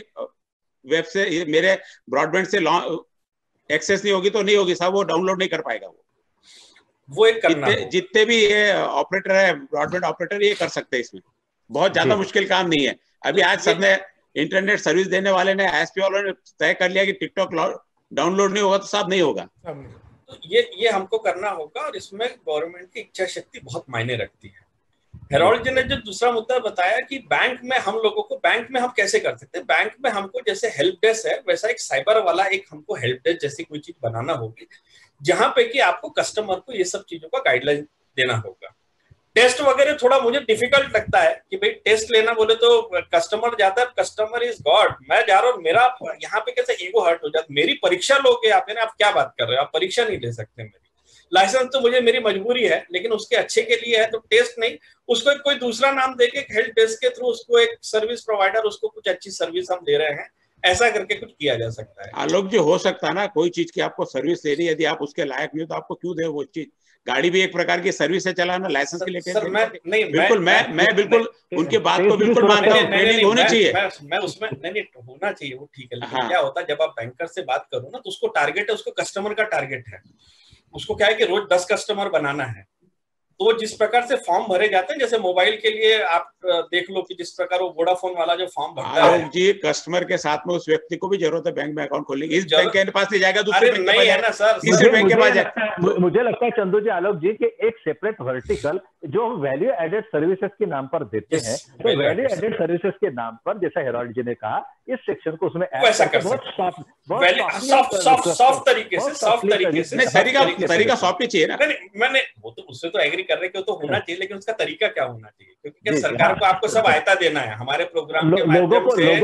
Speaker 5: वेब से ये मेरे ब्रॉडबैंड से एक्सेस नहीं होगी तो नहीं होगी साहब, वो डाउनलोड नहीं कर पाएगा। वो
Speaker 3: वो एक करना
Speaker 5: जितने, जितने भी ये ऑपरेटर है, ब्रॉडबैंड ऑपरेटर, ये कर सकते हैं। इसमें बहुत ज्यादा मुश्किल काम नहीं है। अभी आज सबने इंटरनेट सर्विस देने वाले ने, आईएसपी वालों ने तय कर लिया कि टिकटॉक डाउनलोड नहीं होगा तो साहब नहीं होगा।
Speaker 3: तो ये ये हमको करना होगा और इसमें गवर्नमेंट की इच्छा शक्ति बहुत मायने रखती है। हेरोल्ड जी ने जो दूसरा मुद्दा बताया कि बैंक में हम लोगों को, बैंक में हम कैसे कर सकते हैं? बैंक में हमको जैसे हेल्प डेस्क है, वैसा एक साइबर वाला एक हमको हेल्प डेस्क जैसी कोई चीज बनाना होगी, जहां पे कि आपको कस्टमर को ये सब चीजों का गाइडलाइन देना होगा। टेस्ट वगैरह थोड़ा मुझे डिफिकल्ट लगता है कि भाई टेस्ट लेना बोले तो कस्टमर जाता है, कस्टमर इज गॉड, मैं जा रहा हूँ, मेरा यहाँ पे कैसे ईगो हर्ट हो जाता है। मेरी परीक्षा लोगे आप, आप क्या बात कर रहे हो? आप परीक्षा नहीं ले सकते। मेरी लाइसेंस तो मुझे मेरी मजबूरी है, लेकिन उसके अच्छे के लिए है, तो टेस्ट नहीं, उसको कोई दूसरा नाम देके हेल्प डेस्क के थ्रू उसको एक सर्विस प्रोवाइडर, उसको कुछ अच्छी सर्विस हम दे रहे हैं, ऐसा करके कुछ किया जा सकता है।
Speaker 5: आलोक जी हो सकता है ना, कोई चीज की आपको सर्विस लेनी, यदि आप उसके लायक नहीं हो तो आपको क्यों दे वो चीज? गाड़ी भी एक प्रकार की सर्विस है चलाना, लाइसेंस के लिए
Speaker 3: सर, मैं नहीं
Speaker 5: बिल्कुल मैं मैं, मैं बिल्कुल उनकी बात को बिल्कुल मानता हूँ, ट्रेनिंग होनी चाहिए।
Speaker 3: मैं, मैं उसमें नहीं नहीं होना चाहिए, वो ठीक है, लेकिन क्या होता है जब आप बैंकर से बात करो ना, तो उसको टारगेट है, उसको कस्टमर का टारगेट है, उसको क्या है कि रोज दस कस्टमर बनाना है। तो जिस प्रकार से फॉर्म भरे जाते हैं, जैसे मोबाइल के लिए आप देख लो कि जिस प्रकार वो वोडाफोन वाला जो फॉर्म भरता है
Speaker 5: जी, कस्टमर के साथ में उस व्यक्ति को भी जरूरत है बैंक में अकाउंट खोलने की। इस बैंक के पास नहीं जाएगा, दूसरे बैंक
Speaker 3: नहीं है ना सर,
Speaker 5: तीसरे बैंक के पास जाए।
Speaker 2: मुझे लगता है चंदू जी, आलोक जी के एक सेपरेट वर्टिकल जो वैल्यू एडेड सर्विसेज के नाम पर देते हैं, तो वैल्यू एडेड सर्विसेज के नाम पर, जैसा हेरोल्ड जी ने कहा, इस सेक्शन को उसमें
Speaker 3: ऐसा कर सकते हैं सॉफ्ट सॉफ्ट सॉफ्ट तरीके से, सॉफ्ट तरीके से।
Speaker 5: तरीका तरीका सॉफ्ट ही चाहिए ना।
Speaker 3: मैंने वो तो उससे तो एग्री कर रहे कि तो होना चाहिए, लेकिन उसका तरीका क्या होना चाहिए? क्योंकि सरकार को आपको सब आयता देना है। हमारे प्रोग्राम के माध्यम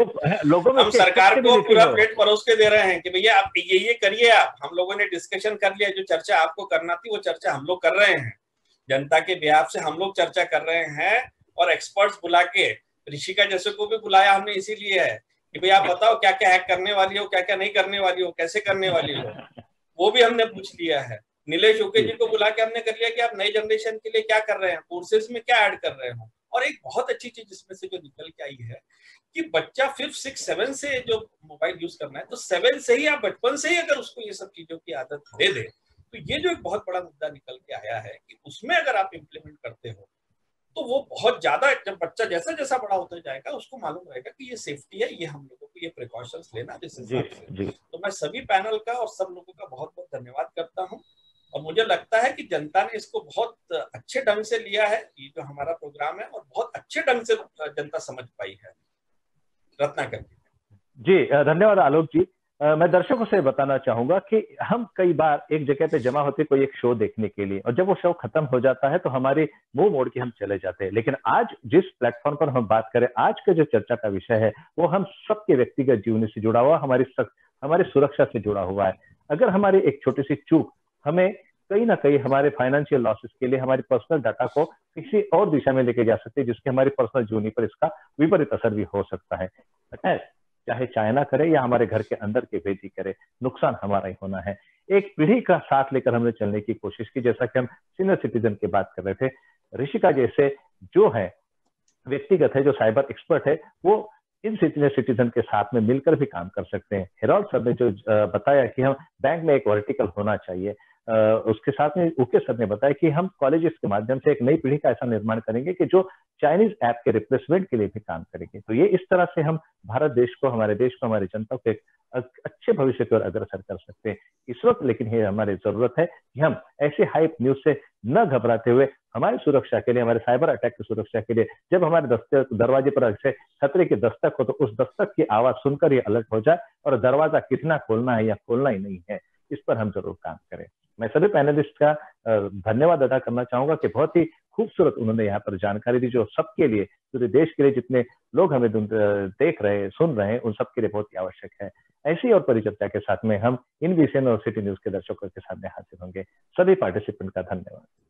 Speaker 3: से हम सरकार को पूरा प्लेट परोस के दे रहे हैं कि भैया आप ये ये करिए। आप हम लोगों ने डिस्कशन कर लिया, जो चर्चा आपको करना थी वो चर्चा हम लोग कर रहे हैं, जनता के बिहाफ से हम लोग चर्चा कर रहे हैं, और एक्सपर्ट्स बुला के, ऋषिका जैसे को भी बुलाया हमने इसीलिए है कि भैया आप बताओ क्या क्या हैक करने वाली हो, क्या क्या नहीं करने वाली हो, कैसे करने वाली हो, वो भी हमने पूछ लिया है। नीलेश ओके जी को बुला के हमने कर लिया कि आप नई जनरेशन के लिए क्या कर रहे हैं, कोर्सेज में क्या ऐड कर रहे हो। और एक बहुत अच्छी चीज इसमें से जो निकल के आई है कि बच्चा फिफ्थ सिक्स सेवन से जो मोबाइल यूज करना है, तो सेवन से ही, आप बचपन से ही अगर उसको ये सब चीजों की आदत दे दे, तो ये जो एक बहुत बड़ा मुद्दा निकल के आया है कि उसमें अगर आप इम्प्लीमेंट करते हो तो वो बहुत ज्यादा, जब बच्चा जैसा जैसा बड़ा होता जाएगा उसको मालूम रहेगा कि ये सेफ्टी है, ये हम लोगों को ये प्रिकॉशंस लेना जिस हिसाब से। तो मैं सभी पैनल का और सब लोगों का बहुत बहुत धन्यवाद करता हूँ। और मुझे लगता है कि जनता ने इसको बहुत अच्छे ढंग से लिया है, ये जो हमारा प्रोग्राम है, और बहुत अच्छे ढंग से जनता समझ पाई है। रत्नाकर
Speaker 2: जी, धन्यवाद आलोक जी। मैं दर्शकों से बताना चाहूंगा कि हम कई बार एक जगह पे जमा होते कोई एक शो देखने के लिए, और जब वो शो खत्म हो जाता है तो हमारे मुंह मोड़ के हम चले जाते हैं। लेकिन आज जिस प्लेटफॉर्म पर हम बात करें, आज का जो चर्चा का विषय है वो हम सबके व्यक्तिगत जीवन से जुड़ा हुआ, हमारी हमारी सुरक्षा से जुड़ा हुआ है। अगर हमारी एक छोटी सी चूक हमें कहीं ना कहीं हमारे फाइनेंशियल लॉसेस के लिए हमारी पर्सनल डाटा को किसी और दिशा में लेके जा सकती है, जिसके हमारी पर्सनल जीवन पर इसका विपरीत असर भी हो सकता है। चाहे चाइना करे या हमारे घर के अंदर के भेदी करे, नुकसान हमारा ही होना है। एक पीढ़ी का साथ लेकर हमने चलने की कोशिश की, जैसा कि हम सीनियर सिटीजन की बात कर रहे थे। ऋषिका जैसे जो है व्यक्तिगत है, जो साइबर एक्सपर्ट है, वो इन सीनियर सिटीजन के साथ में मिलकर भी काम कर सकते हैं। हेरोल्ड सर ने जो बताया कि हम बैंक में एक वर्टिकल होना चाहिए, उसके साथ में उके सर ने बताया कि हम कॉलेजेस के माध्यम से एक नई पीढ़ी का ऐसा निर्माण करेंगे कि जो चाइनीज ऐप के रिप्लेसमेंट के लिए भी काम करेंगे। तो ये इस तरह से हम भारत देश को, हमारे देश को, हमारी जनता को एक अच्छे भविष्य की ओर अग्रसर कर सकते हैं इस वक्त। लेकिन ये हमारी जरूरत है कि हम ऐसे हाइप न्यूज से न घबराते हुए हमारी सुरक्षा के लिए, हमारे साइबर अटैक की सुरक्षा के लिए, जब हमारे दस्तक दरवाजे पर ऐसे खतरे की दस्तक हो तो उस दस्तक की आवाज सुनकर ही अलर्ट हो जाए, और दरवाजा कितना खोलना है या खोलना ही नहीं है, इस पर हम जरूर काम करें। मैं सभी पैनलिस्ट का धन्यवाद अदा करना चाहूंगा कि बहुत ही खूबसूरत उन्होंने यहाँ पर जानकारी दी, जो सबके लिए, पूरे देश के लिए, जितने लोग हमें देख रहे हैं, सुन रहे हैं, उन सबके लिए बहुत ही आवश्यक है। ऐसी और परिचर्चा के साथ में हम इन विषय और सिटी न्यूज के दर्शकों के सामने हाजिर होंगे। सभी पार्टिसिपेंट का धन्यवाद।